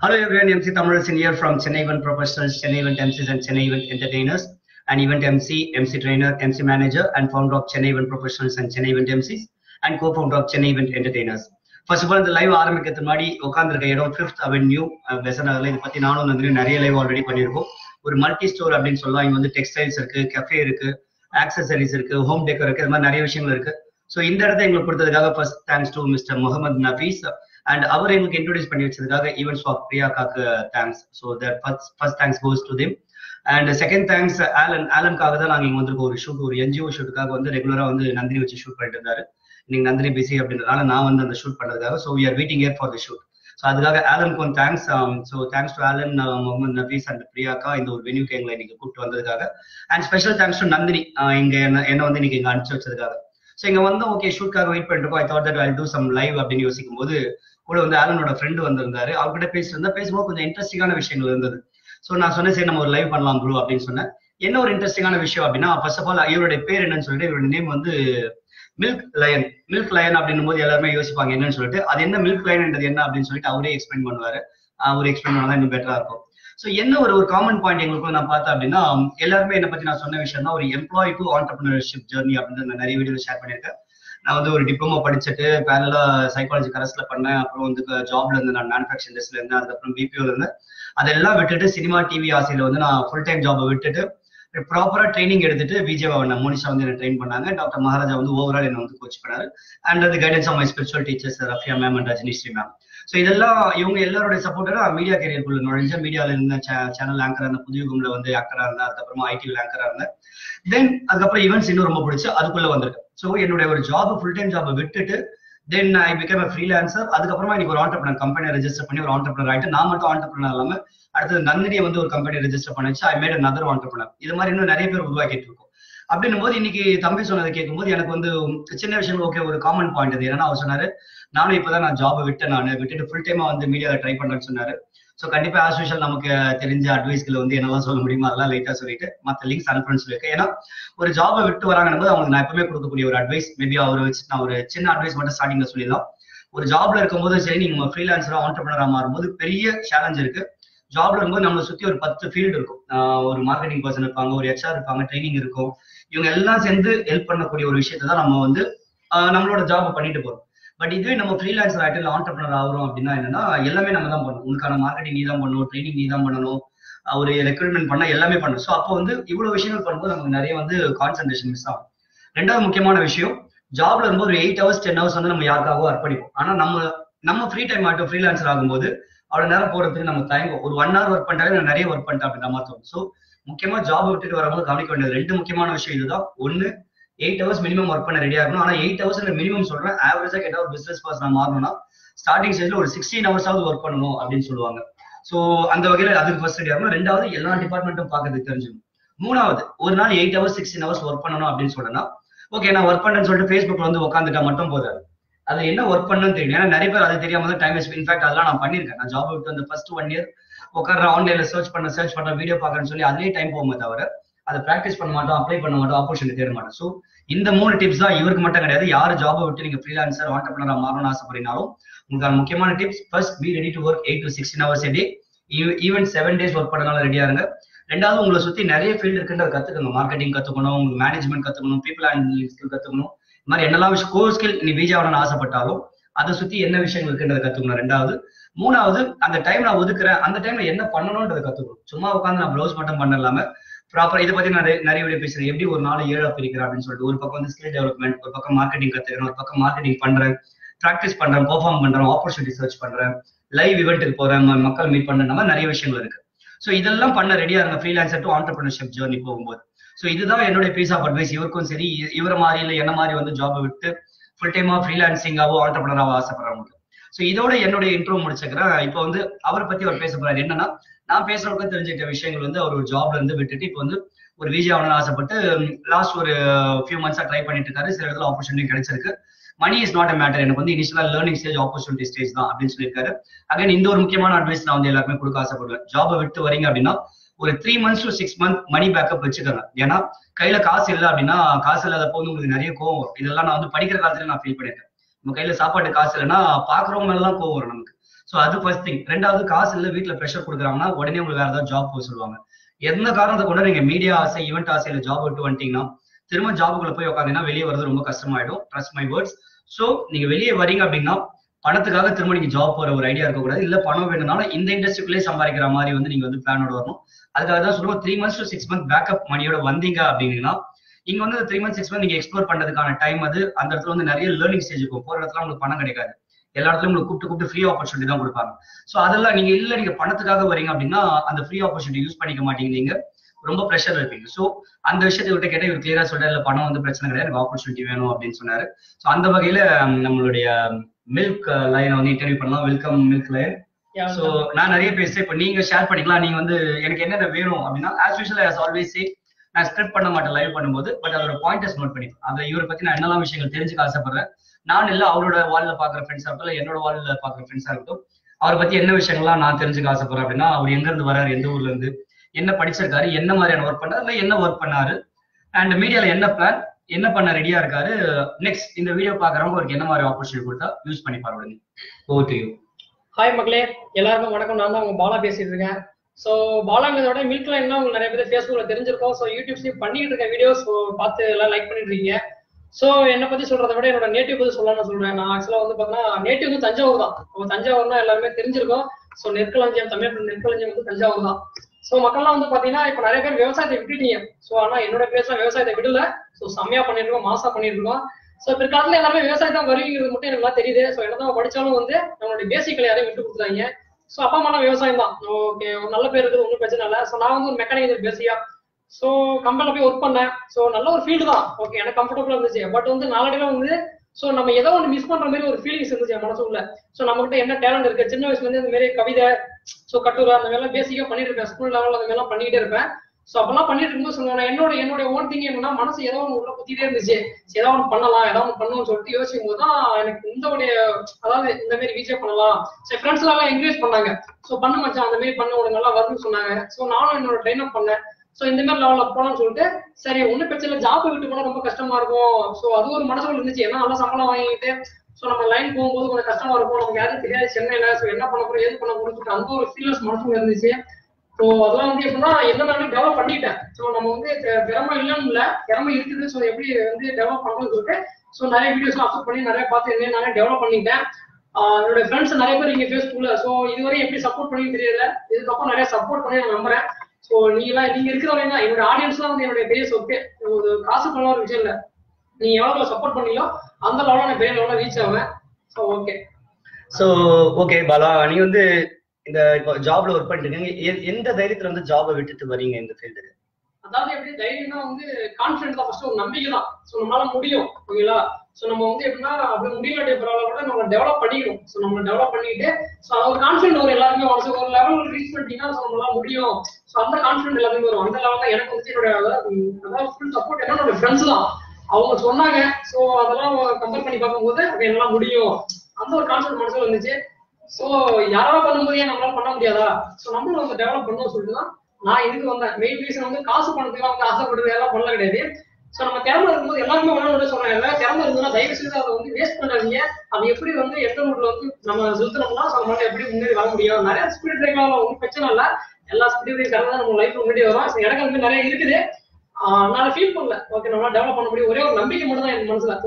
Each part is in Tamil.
Hello everyone, Emcee Thamizharasan here from Chennai event professionals, Chennai event Emcees and Chennai event entertainers, and event MC, MC trainer, MC manager, and founder of Chennai event professionals and Chennai event Emcees, and co-founder of Chennai event entertainers. First of all, the live ஆரம்பிக்கிறதுக்கு முன்னாடி உட்கார்ந்திருக்க இடம் 5th Avenue பெசநகர்ல. இத பத்தி நானும் நந்தினி நிறைய லைவ் ஆல்ரெடி பண்ணிருக்கோம். ஒரு மல்டி ஸ்டோர் அப்படின்னு சொல்லலாம். இங்க வந்து டெக்ஸ்டைல்ஸ் இருக்கு, கஃபே இருக்கு, ஆக்சசரிஸ் இருக்கு, ஹோம் டெக்கர் இருக்கு, இது மாதிரி நிறைய விஷயங்கள் இருக்கு. ஸோ இந்த இடத்த எங்களுக்கு கொடுத்ததுக்காக first thanks to mister Mohammed Nafees and அவர் எங்களுக்கு இன்ட்ரோடியூஸ் பண்ணி வச்சதுக்காக ஈவென்ட்ஸ் ஆஃப் பிரியாக்காக்கு thanks. So that first thanks goes to them. And second thanks ஆலனுக்காக தான் நாங்கள் இங்கே வந்திருக்கோம். ஒரு ஷூட், ஒரு என்ஜிஓ ஷூட்டுக்காக வந்து ரெகுலரா வந்து நந்தினி வச்சு ஷூட் பண்ணிட்டு இருந்தாரு. இன்னைக்கு நந்தினி பிஸி அப்படின்றதுனால நான் வந்து அந்த ஷூட் பண்றதுக்காக. So we are waiting here for the shoot. So அதுக்காக ஆலனுக்கு வந்து thanks. So thanks to Alan, Mohammed Nafees and பிரியாக்கா இந்த ஒரு வென்யூக்கு எங்களை இன்னைக்கு கூப்பிட்டு வந்ததுக்காக. And special thanks to Nandini இங்க என்ன வந்து இன்னைக்கு இங்க அனுப்பிச்சு வச்சதுக்காக. ஸோ இங்க வந்து ஓகே ஷூட்காக வெயிட் பண்ணிருக்கோம். I thought that I do some live அப்படின்னு யோசிக்கும் போது கூட வந்து ஆலனோட ஃப்ரெண்டு வந்திருந்தாரு. அவர்கிட்ட பேசும்போது கொஞ்சம் இன்ட்ரெஸ்டிங்கான விஷயங்கள் இருந்தது. ஸோ நான் சொன்னேன் சரி நம்ம ஒரு லைவ் பண்ணலாம் ப்ரோ அப்படின்னு சொன்னேன். என்ன ஒரு இன்ட்ரெஸ்டிங்கான விஷயம் அப்படின்னா, ஃபர்ஸ்ட் ஆஃப் ஆல் இவருடைய பேர் என்னன்னு சொல்லிட்டு இவருடைய நேம் வந்து மில்க் லயன். மில்க் லயன் அப்படின்னும் போது எல்லாருமே யோசிப்பாங்க என்னன்னு சொல்லிட்டு. அது என்ன மில்க் லயன்ன்றது என்ன அப்படின்னு சொல்லிட்டு அவரே எக்ஸ்பிளைன் பண்ணுவாரு. அவர் எக்ஸ்பிளைன் பண்ணா இன்னும் பெட்டரா இருக்கும். ஸோ என்ன ஒரு காமன் பாயிண்ட் எங்களுக்கு நான் பார்த்தேன் அப்படின்னா, எல்லாருமே என்ன பத்தி நான் சொன்ன விஷயம் தான் ஒரு எம்ப்ளாயி டு ஆண்டர்பிரினர்ஷிப் ஜர்னி அப்படின்னு நான் நிறைய வீடியோ ஷேர் பண்ணியிருக்கேன். நான் வந்து ஒரு டிப்ளமோ படிச்சுட்டு பேரலா சைக்காலஜி கரஸ்ல பண்ணேன். அப்புறம் வந்து ஜாப்ல இருந்து நான் மேனுஃபேக்சரிங் இண்டஸ்ட்ரியில இருந்தேன். அதுக்கப்புறம் பிபிஓல இருந்தேன். அதெல்லாம் விட்டுட்டு சினிமா டிவி ஆசையில வந்து நான் ஃபுல் டைம் ஜாபை விட்டுட்டு ப்ராப்பரா ட்ரைனிங் எடுத்துட்டு விஜய் மோனிஷா வந்து என்ன ட்ரெயின் பண்ணாங்க. டாக்டர் மகாராஜா வந்து ஓவரால் என்ன வந்து கோச் பண்ணாரு. அண்ட் அது guidance of my spiritual teachers Rafiya ma'am and Rajini Sri ma'am. So இதெல்லாம் இவங்க எல்லாருடைய சப்போர்ட்டா மீடியா கேரியருக்குள்ள நுழைஞ்ச மீடியால இருந்த சேனல் ஆங்கரா இருந்த புதியுகம்ல வந்து ஆக்டரா இருந்தேன். அதுக்கப்புறமா ஐடிவி ஆங்கரா இருந்தேன். தென் அதுக்கப்புறம் ஈவெண்ட்ஸ் இன்னும் ரொம்ப பிடிச்சி அதுக்குள்ள வந்திருக்கேன். ஸோ என்னுடைய ஒரு ஜாப் ஃபுல் டைம் ஜாபை விட்டுட்டு தென் ஐ பிகம் ஃப்ரீலான்சர். அதுக்கப்புறமா இன்னைக்கு ஒரு ஆண்டர்பிரினர் கம்பெனியை ரெஜிஸ்டர் பண்ணி ஒரு ஆண்டர்பிரினர் ஆயிட்டு நான் மட்டும் ஆண்டர்பிரினர் இல்லாம அடுத்தது நந்தினியை வந்து ஒரு கம்பெனி ரெஜிஸ்டர் பண்ணிச்சு. I made another entrepreneur. இது மாதிரி இன்னும் நிறைய பேர் உருவாக்கிட்டு இருக்கோம். அப்படின்னும் போது இன்னைக்கு தம்பி சொன்னதை கேட்கும்போது எனக்கு வந்து சின்ன விஷயம் ஓகே ஒரு காமன் பாயிண்ட் அது. ஏன்னா அவர் சொன்னாரு நானும் இப்பதான் நான் ஜாபை விட்டுட்டு ஃபுல் டைமா வந்து மீடியாவை ட்ரை பண்றேன்னு சொன்னாரு. ஸோ கண்டிப்பா ஆஸ் யூஷுவல் நமக்கு தெரிஞ்ச அட்வைஸ்களை வந்து என்னெல்லாம் சொல்ல முடியுமோ அதெல்லாம் லைட்டா சொல்லிட்டு மற்ற லிங்க்ஸ் அனுப்புறேன்னு சொல்லியிருக்கேன். ஏன்னா ஒரு ஜாபை விட்டு வராங்கன்னு போது அவங்களுக்கு நான் எப்பவுமே கொடுக்கக்கூடிய ஒரு அட்வைஸ், மேபி அவரை வச்சு நான் ஒரு சின்ன அட்வைஸ் மட்டும் ஸ்டார்டிங்ல சொல்லிடலாம். ஒரு ஜாப்ல இருக்கும்போது சரி, நீங்க ஃப்ரீலான்சரா ஆண்டர்பிரினரா மாறும்போது பெரிய சேலஞ்ச் இருக்கு. ஜாப்ல இருக்கும்போது நம்மளை சுத்தி ஒரு 10 ஃபீல்டு இருக்கும். ஒரு மார்க்கெட்டிங் பர்சன் இருப்பாங்க, ஒரு HR இருப்பாங்க, ட்ரைனிங் இருக்கும். இவங்க எல்லாம் சேர்ந்து ஹெல்ப் பண்ணக்கூடிய ஒரு விஷயத்தை தான் நம்ம வந்து நம்மளோட ஜாப் பண்ணிட்டு போறோம். பட் இதுவே நம்ம ஃப்ரீலான்சர் ஆகிட்டு இல்லை ஆண்டர்பிரினர் ஆகிறோம் அப்படின்னா என்னன்னா எல்லாமே நம்ம தான் பண்ணணும். உங்களுக்கான மார்க்கெட்டிங் நீ தான் பண்ணணும், ட்ரைனிங் நீ தான் பண்ணணும், ஒரு ரெக்ரூட்மெண்ட் பண்ணா எல்லாமே பண்ணணும். ஸோ அப்போ வந்து இவ்வளவு விஷயங்கள் பண்ணும்போது நமக்கு நிறைய வந்து கான்சன்ட்ரேஷன் மிஸ் ஆகும். ரெண்டாவது முக்கியமான விஷயம், ஜாப்ல இருக்கும்போது ஒரு 8 hours 10 hours வந்து நம்ம யாருக்காகவோ அர்ப்பணிப்போம். ஆனா நம்ம ஃப்ரீ டைம் ஆகட்டும் ஃப்ரீலான்சர் ஆகும்போது அவ்வளவு நேரம் போறதுக்கு நம்ம தயங்கும். ஒரு 1 hour ஒர்க் பண்ணிட்டாலே நான் நிறைய ஒர்க் பண்ணிட்டேன் அப்படின்ற மாதிரி தோணும். ஸோ முக்கியமா ஜாப் விட்டுட்டு வரும்போது கவனிக்க வேண்டியது 2 முக்கியமான விஷயம் இதுதான். ஒன்னு 8 hours மினிமம் ஒர்க் பண்ண ரெடியா இருக்கணும். ஆனா 8 hours மினிமம் சொல்றேன். ஆவரேஜா கேட்டா ஒரு பிசினஸ் பர்சன் மாறணும்னா ஸ்டார்டிங் ஸ்டேஜ்ல ஒரு 16 hours ஒர்க் பண்ணணும் அப்படின்னு சொல்லுவாங்க. ஸோ அந்த வகையில அதுக்கு ஃபர்ஸ்ட் ரெடியா இருக்கணும். ரெண்டாவது எல்லா டிபார்ட்மெண்ட்டும் பார்க்கறதுக்கு தெரிஞ்சுக்கணும். மூணாவது ஒரு நாள் 8 hours 16 hours ஒர்க் பண்ணணும் அப்படின்னு சொன்னா ஓகே நான் ஒர்க் பண்ணேன்னு சொல்லிட்டு ஃபேஸ்புக்ல வந்து உட்காந்துட்டா மட்டும் போதாது. அது என்ன ஒர்க் பண்ணணும்னு தெரியும். ஏன்னா நிறைய பேர் அது தெரியாம தான் டைம் வேஸ்ட். இன்ஃபேக்ட் அதெல்லாம் நான் பண்ணிருக்கேன். நான் ஜாப் விட்டு வந்து ஃபர்ஸ்ட் 1 year உட்கார ஆன்லைன்ல சர்ச் பண்ண வீடியோ பார்க்கறேன்னு சொல்லி அதுலேயே டைம் போகுமே தவிர அதை ப்ராக்டிஸ் பண்ண மாட்டோம், அப்ளை பண்ண மாட்டோம், ஆப்பர்ச்சுனிட்டி தேட மாட்டோம். ஸோ இந்த 3 டிப்ஸ் தான் இவருக்கு மட்டும் கிடையாது. யார் ஜாபை விட்டு நீங்க ஃப்ரீலான்சர் ஆண்டர்பிரினரா மாறணும்னு ஆசைப்படுறீங்களோ உங்களுக்கான முக்கியமான tips, first be ready to work 8 to 16 hours a day. Even 7 days work பண்ணனால ரெடியா இருங்க. ரெண்டாவது உங்களை சுத்தி நிறைய ஃபீல்டு இருக்குன்றத கத்துக்கணும். மார்க்கெட்டிங் கத்துக்கணும், உங்களுக்கு மேனேஜ்மெண்ட் கத்துக்கணும், பீப்புள் ஹேண்ட்லிங் ஸ்கில் கத்துக்கணும். இந்த மாதிரி என்னெல்லாம் கோர் ஸ்கில் நீ விஜய் ஆகணும்னு ஆசைப்பட்டாலும் அதை சுத்தி என்ன விஷயங்கள் இருக்குன்றதை கத்துக்கணும். ரெண்டாவது. மூணாவது அந்த டைம் நான் ஒதுக்குறேன், அந்த டைம்ல என்ன பண்ணணும்ன்றதை கத்துக்கணும். சும்மா உட்காந்து நான் ப்ளவுஸ் மட்டும் பண்ண இல்லாம ப்ராப்பரா இதை பத்தி நான் நிறைய வீடியோ பேசுறேன். எப்படி ஒரு நாள் 7 பிரிக்கிறேன் அப்படின்னு சொல்லிட்டு ஒரு பக்கம் வந்து ஸ்கில் டெவலப்மெண்ட், ஒரு பக்கம் மார்க்கெட்டிங் கத்துக்கிறேன், ஒரு பக்கம் மார்க்கெட்டிங் பண்றேன், ப்ராக்டிஸ் பண்றேன், பெர்ஃபார்ம் பண்றேன், ஆப்பர்ச்சுனிட்டி சர்ச் பண்றேன், லைவ் இவெண்ட்டுக்கு போறேன், மக்கள் மீட் பண்ற மாதிரி நிறைய விஷயங்கள் இருக்கு. ஸோ இதெல்லாம் பண்ண ரெடியா இருங்க ஃப்ரீலான்சர் டு ஆண்டர்பிரினர்ஷிப் ஜர்னி போகும்போது. ஸோ இதுதான் என்னுடைய பீஸ் ஆஃப் அட்வைஸ். இவருக்கும் சரி, இவர மாதிரி இல்லை என்ன மாதிரி வந்து ஜாபை விட்டு ஃபுல் டைமா ஃப்ரீலான்சிங்காவோ ஆண்டர்பிரினராவோ ஆசைப்படுறவங்களுக்கு. ஸோ இதோட என்னுடைய இன்ட்ரோ முடிச்சுக்கிறேன். இப்போ வந்து அவரை பத்தி அவர் பேச போறாரு. என்னன்னா நான் பேசுறவங்களுக்கு தெரிஞ்சுக்கிட்ட விஷயங்கள் வந்து அவர் ஒரு ஜாப்ல இருந்து விட்டுட்டு இப்போ வந்து ஒரு விஜய் ஆகணும்னு ஆசைப்பட்டு லாஸ்ட் ஒரு ஃபியூ மந்த்ஸா ட்ரை பண்ணிட்டு இருக்காரு. சில இடத்துல ஆப்பர்ச்சுனிட்டி கிடைச்சிருக்கு. Money is not a matter, எனக்கு வந்து இனிஷியலா லேர்னிங் ஸ்டேஜ் ஆப்பர்ச்சுனிட்டி ஸ்டேஜ் தான் அப்படின்னு சொல்லியிருக்காரு. அகைன் இந்த ஒரு முக்கியமான அட்வைஸ் நான் வந்து எல்லாருமே கொடுக்க ஆசைப்படுவேன். ஜாபை விட்டு வரீங்க அப்படின்னா ஒரு 3 months to 6 months money backup வச்சுக்கோங்க. ஏன்னா கையில காசு இல்லை அப்படின்னா காசு இல்லாதப்போ வந்து உங்களுக்கு நிறைய கோவம் வரும். இதெல்லாம் நான் வந்து படிக்கிற காலத்துல நான் ஃபீல் பண்ணிருக்கேன். நம்ம கையில சாப்பாட்டு காசு இல்லைன்னா பாக்குறவங்க எல்லாம் கோவம் வரும் நமக்கு. ஸோ அது ஃபர்ஸ்ட் திங். ரெண்டாவது, காசு இல்லை வீட்டில் ப்ரெஷர் கொடுக்குறாங்கன்னா உடனே உங்களுக்கு வேற ஏதாவது ஜாப் போக சொல்லுவாங்க. எந்த காரணத்தை கொண்டு நீங்க மீடியா ஆசை, ஈவெண்ட் ஆசையில ஜாப் விட்டு வந்துட்டீங்கன்னா திரும்ப ஜாபுக்குள்ள போய் உட்காந்தீங்கன்னா வெளியே வரது ரொம்ப கஷ்டமாயிடும். Trust my words. ஸோ நீங்க வெளியே வரீங்க அப்படின்னா பணத்துக்காக திரும்ப நீங்க ஜாப் போற ஒரு ஐடியா இருக்கக்கூடாது. இல்ல பணம் வேணும்னாலும் இந்த இண்டஸ்ட்ரிக்குள்ளே சம்பாதிக்கிற மாதிரி நீங்க பிளானோட வரணும். அதுக்காக தான் சொல்லுவோம் 3 months to 6 months பேக்கப் மணியோட வந்தீங்க அப்படின்னா இங்க 3 months 6 months நீங்க எக்ஸ்ப்ளோர் பண்றதுக்கான டைம் அது. அந்த இடத்துல நிறைய லேர்னிங் ஸ்டேஜ் இருக்கும். போற இடத்துல உங்களுக்கு பணம் கிடைக்காது. எல்லா இடத்துலயும் உங்களுக்கு கூப்பிட்டு ஃப்ரீ ஆப்பர்ச்சுனிட்டி தான் கொடுப்பாங்க. ஸோ அதெல்லாம் நீங்க பணத்துக்காக வரீங்க அப்படின்னா அந்த ஃப்ரீ ஆப்பர்ச்சுனிட்டி யூஸ் பண்ணிக்க மாட்டீங்க. நீங்க ரொம்ப ப்ரெஷர் இருப்பீங்க. ஸோ அந்த விஷயத்தை விட்டு கேட்டால் இவர் கிளியரா சொல்றாரு, இல்ல பணம் பிரச்சனை கிடையாது, எனக்கு ஆப்பர்ச்சுனிட்டி வேணும் அப்படின்னு சொன்னாரு. ஸோ அந்த வகையில நம்மளுடைய மில்க் லைனை இன்டர்வியூ பண்ணலாம். Welcome milk line. ஸோ நான் நிறைய பேசுறேன். இப்போ நீங்க ஷேர் பண்ணிக்கலாம். நீங்க எனக்கு என்னென்ன வேணும் அப்படின்னா as usual as always say, நான் ஸ்கிரிப்ட் பண்ண மாட்டேன் லைவ் பண்ணும்போது. பட் அதோட பாயிண்டர்ஸ் நோட் பண்ணிப்பேன். அதை இவரை பத்தி நான் என்னெல்லாம் விஷயங்கள் தெரிஞ்சுக்க ஆசைப்படுறேன். நான் இல்ல அவரோட வால்ல பாக்குற ஃப்ரெண்ட்ஸா இருக்கட்டும், என்னோட வால்ல பாக்குற ஃப்ரெண்ட்ஸா இருக்கட்டும், அவரை பத்தி என்ன விஷயங்கள்லாம் நான் தெரிஞ்சுக்க ஆசைப்படுறேன் அப்படின்னா அவர் எங்க இருந்து வராரு, எந்த ஊர்ல இருந்து, என்ன படிச்சிருக்காரு, என்ன மாதிரியான ஒர்க் பண்ணாரு, இல்ல என்ன ஒர்க் பண்ணாரு, அண்ட் மீடியால என்ன பிளான், என்ன பண்ண ரெடியா இருக்காரு, நெக்ஸ்ட் இந்த வீடியோ பாக்குறவங்க அவருக்கு என்ன மாதிரி ஆப்பர்ச்சுனிட்டி கொடுத்தா யூஸ் பண்ணி பாருங்க. Over to you. ஹாய் மக்களே, எல்லாருக்கும் வணக்கம். நான் தான் உங்க பாலா பேசிட்டு இருக்கேன். ஸோ பாலாங்கிறதோட மில்க் லைன்னா உங்களுக்கு நிறைய பேர் ஃபேஸ்புக்ல தெரிஞ்சிருக்கோம். ஸோ யூடியூப்ஸ்லயும் பண்ணிட்டு இருக்க வீடியோஸ் பார்த்து எல்லாம் லைக் பண்ணிட்டு இருக்கீங்க. ஸோ என்னை பத்தி சொல்றதை விட என்னோட நேட்டிவ் பத்தி சொல்லலாம்னு சொல்றேன். நான் ஆக்சுவலா பாத்தீங்கன்னா நேட்டிவ் தஞ்சாவூர் தான். தஞ்சாவூர்னா எல்லாருமே தெரிஞ்சிருக்கோம். ஸோ நெற்களஞ்சியம், தமிழ் நெற்களஞ்சியம் தஞ்சாவூர் தான். ஸோ மக்கள்லாம் பாத்தீங்கன்னா இப்ப நிறைய பேர் விவசாயத்தை விட்டுட்டீங்க. ஸோ ஆனா என்னோட பிளேஸ்ல விவசாயத்தை விடல. ஸோ செம்மையா பண்ணிட்டு இருக்கோம், மாசா பண்ணிட்டு இருக்கோம். ஸோ பிற்காலத்துல எல்லாமே விவசாயத்தான் வருங்கிறது மட்டும் எனக்கு தெரியுது. ஸோ என்னதான் படிச்சாலும் நம்மளுடைய பேசிக்கலை யாரையும் விட்டு கொடுத்துறாங்க. ஸோ அப்பா அம்மா விவசாயம் தான். ஓகே, ஒரு நல்ல பேர் இருக்குது, ஒன்றும் பிரச்சனை இல்லை. ஸோ நான் ஒரு மெக்கானிக்கல் பேசியா. ஸோ கம்பெனில போய் ஒர்க் பண்ணேன். ஸோ நல்ல ஒரு ஃபீல்டு தான். ஓகே, எனக்கு கம்ஃபர்டபுளா இருந்துச்சு. பட் நாளடைவில் ஸோ நம்ம ஏதோ ஒன்று மிஸ் பண்ற மாதிரி ஒரு ஃபீலிங்ஸ் இருந்துச்சு என் மனசுக்குள்ள. ஸோ நம்ம கிட்ட என்ன டேலண்ட் இருக்கு, சின்ன வயசுல இருந்து இந்த மாதிரி கவிதை, ஸோ கட்டுரை, அந்த மாதிரிலாம் பேசிக்கா பண்ணிட்டு இருப்பேன். ஸ்கூல் லெவலில் அந்த மாதிரிலாம் பண்ணிட்டே இருப்பேன். ஸோ அப்பெல்லாம் பண்ணிட்டு இருக்கும்போது சொன்னேன், என்னோட ஓன் திங் என்னன்னா, மனசு ஏதோ ஒன்று உள்ள குத்திட்டே இருந்துச்சு. ஏதாவது ஒன்று பண்ணலாம், ஏதாவது ஒன்று பண்ணணும்னு சொல்லிட்டு யோசிக்கும் போது தான் எனக்கு அதாவது இந்த மாதிரி விஜய் பண்ணலாம். ஸோ ஃப்ரெண்ட்ஸ் எல்லாம் என்கரேஜ் பண்ணாங்க. ஸோ பண்ண மச்சான், அந்த மாதிரி பண்ண உனக்கு நல்லா வருதுன்னு சொன்னாங்க. ஸோ நானும் என்னோட ட்ரெயின் அப் பண்ணேன். ஸோ இந்த மாதிரி லெவலில் போனோம்னு சொல்லிட்டு சரி ஒன்றும் பிரச்சனை, ஜாப் விட்டு போனால் ரொம்ப கஷ்டமா இருக்கும். ஸோ அது ஒரு மனசுல இருந்துச்சு. ஏன்னா நல்லா சம்பளம் வாங்கிட்டு ஸோ நம்ம லைன் போகும்போது கொஞ்சம் கஷ்டமா இருக்கும். நமக்கு யாரும் தெரியாது சென்னையில. ஸோ என்ன பண்ண போறோம், ஏது பண்ண போறோம்னு சொல்லிட்டு அந்த ஒரு ஃபீல்ஸ் மனசுல இருந்துச்சு. ஸோ அதெல்லாம் எப்படின்னா என்ன டெவலப் பண்ணிட்டேன். ஸோ நம்ம திறமை இல்லைன்னு இல்லை, திறமை இருக்குது. ஸோ எப்படி டெவலப் பண்ணணும்னு சொல்லிட்டு ஸோ நிறைய வீடியோஸ் அப்லோட் பண்ணி நிறைய பார்த்து நிறைய டெவலப் பண்ணிட்டேன். என்னோட ஃப்ரெண்ட்ஸ் நிறைய பேர் இங்க ஃபேஸ்புக்ல. ஸோ இதுவரை எப்படி சப்போர்ட் பண்ணி தெரியல. இதுக்கப்புறம் நிறைய சப்போர்ட் பண்ணி நான் நம்புறேன். ஸோ நீங்க இருக்கிறவங்க என்னோட ஆடியன்ஸ் தான் என்னுடைய பெரிய சொத்து. ஒரு காசு பண்ண ஒரு விஷயம் இல்லை. நீங்க எவ்வளவு சப்போர்ட் பண்ணீங்களோ அந்த லெவலில் நான் பெரிய லெவலில் ரீச் ஆவேன். So okay. So okay Bala, நீங்க இந்த இப்போ ஜாப்ல ஒர்க் பண்ணிட்டு இருக்கீங்க. எந்த தைரியத்துல ஜாபை விட்டுட்டு வரீங்க இந்த ஃபீல்டுக்கு? அதாவது எப்படி தைரியம்னா கான்ஃபிடன்ட் தான். ஃபர்ஸ்ட் ஒரு நம்பிக்கை தான். ஸோ நம்மளால முடியும். ஓகேங்களா? ஸோ நம்ம எப்படின்னா அப்படி முடியலாட்டிய பரவாயில்ல கூட நம்ம டெவலப் பண்ணிக்கணும். ஸோ நம்ம டெவலப் பண்ணிட்டு ஸோ ஒரு கான்ஃபிடன்ட் ஒரு எல்லாருமே வரும். ஒரு லெவல் ரீச் பண்ணிட்டீங்கன்னா ஸோ நம்மளால முடியும். ஸோ அந்த கான்ஃபிடன்ட் எல்லாருமே வரும். அந்த லெவல் தான் எனக்கு என்னோட அதாவது ஃபுல் சப்போர்ட் என்னோட ஃப்ரெண்ட்ஸ் தான். அவங்க சொன்னாங்க. ஸோ அதெல்லாம் கம்பேர் பண்ணி பார்க்கும்போது அது எல்லாம் முடியும். அந்த ஒரு கான்ஃபிடன்ட் மனசுல இருந்துச்சு. ஸோ யாராவது பண்ணும்போது ஏன் நம்மளால பண்ண முடியாதா? ஸோ நம்மளும் டெவலப் பண்ணணும்னு சொல்லிட்டு தான் நான் இதுக்கு வந்தேன். மெயின் ரீசன் காசு பணத்துக்கு ஆசைப்படுறது எல்லாம் பண்ணல கிடையாது. ஸோ நம்ம திறமை இருக்கும்போது எல்லாருமே ஒன்று சொன்னாங்க, எல்லாம் திறமை இருந்ததுன்னா தயவு செய்து அதை வேஸ்ட் பண்ணாதீங்க. அது எப்படி எந்த ரூட்ல நம்ம செலுத்தினோம்னா நம்மளால எப்படி முன்னேறி வர முடியும். நிறைய ஸ்பீட் பிரேக்லாம் ஒன்றும் பிரச்சனை இல்லை. எல்லா ஸ்பீட் பிரேக் தான் நம்ம லைஃப்ல முன்னாடி வரும். ஸோ எனக்கு நிறைய இருக்குது. நான் ஃபீல் பண்ணல. ஓகே, நம்மளால டெவலப் பண்ண முடியும். ஒரே ஒரு நம்பிக்கை மட்டும் தான் என் மனசுல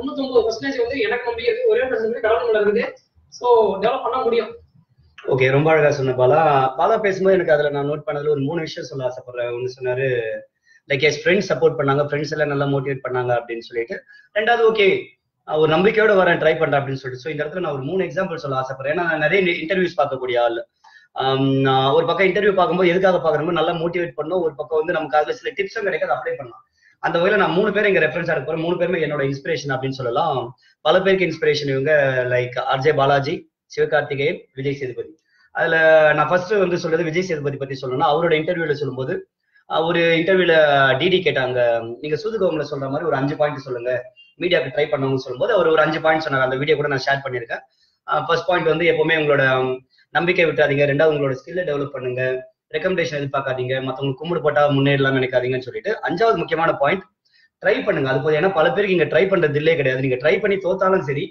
99% எனக்கு நம்பிக்கை இருக்கு. ஒரே ஒரு கடவுள் இருக்குது. ஸோ டெவலப் பண்ண முடியும். ஓகே, ரொம்ப அழகா சொன்ன பாலா பேசும்போது எனக்கு அதுல நான் நோட் பண்ணதுல ஒரு 3 விஷயம் சொல்ல ஆசைப்படுறேன். ஒன்னு சொன்னாரு லைக் எஸ் ஃப்ரெண்ட்ஸ் சப்போர்ட் பண்ணாங்க, ஃப்ரெண்ட்ஸ் எல்லாம் நல்லா மோட்டிவேட் பண்ணாங்க அப்படின்னு சொல்லிட்டு. ரெண்டாவது ஓகே ஒரு நம்பிக்கையோட வரேன், ட்ரை பண்றேன் அப்படின்னு சொல்லிட்டு. ஸோ இந்த இடத்துல நான் ஒரு 3 எக்ஸாம்பிள் சொல்ல ஆசைப்படுறேன். ஏன்னா நிறைய இன்டர்வியூஸ் பார்க்கக்கூடிய ஆள். ஒரு பக்கம் இன்டர்வியூ பார்க்கும்போது எதுக்காக பார்க்கணுமோ நல்லா மோட்டிவேட் பண்ணும். ஒரு பக்கம் நமக்கு அதுல சில டிப்ஸும் கிடைக்காது, அப்ளை பண்ணலாம். அந்த வகையில நான் 3 பேரும் இங்க ரெஃபரன்ஸா இருக்க போறேன். 3 பேருமே என்னோட இன்ஸ்பிரேஷன் அப்படின்னு சொல்லலாம். பல பேருக்கு இன்ஸ்பிரேஷன் இவங்க. Like RJ Balaji, Sivakarthikeyan, Vijay Sethupathi. அதுல நான் ஃபர்ஸ்ட் சொல்றது விஜய் சேதுபதி பத்தி சொல்லணும்னா, அவரோட இன்டர்வியூல சொல்லும்போது ஒரு இன்டர்வியூல டிடி கேட்டாங்க, நீங்க சூதுகோம்ல சொல்ற மாதிரி ஒரு 5 பாயிண்ட் சொல்லுங்க மீடியாவுக்கு ட்ரை பண்ணவங்க சொல்லும்போது அவர் ஒரு 5 பாயிண்ட் சொன்னாங்க. அந்த வீடியோ கூட நான் ஷேர் பண்ணியிருக்கேன். ஃபர்ஸ்ட் பாயிண்ட் எப்பவுமே உங்களோட நம்பிக்கை விட்டாதீங்க. ரெண்டாவது உங்களோட ஸ்கில்லை டெவலப் பண்ணுங்க. ரெக்கமெண்டேஷன் எதிர்பார்க்காதீங்க. மற்றவங்க கும்பிடு போட்டா முன்னேறலாம் நினைக்காதீங்கன்னு சொல்லிட்டு 5வது முக்கியமான பாயிண்ட் ட்ரை பண்ணுங்க. அது போதும். ஏன்னா பல பேருக்கு இங்க ட்ரை பண்றது இல்லே கிடையாது. நீங்க ட்ரை பண்ணி தோத்தாலும் சரி,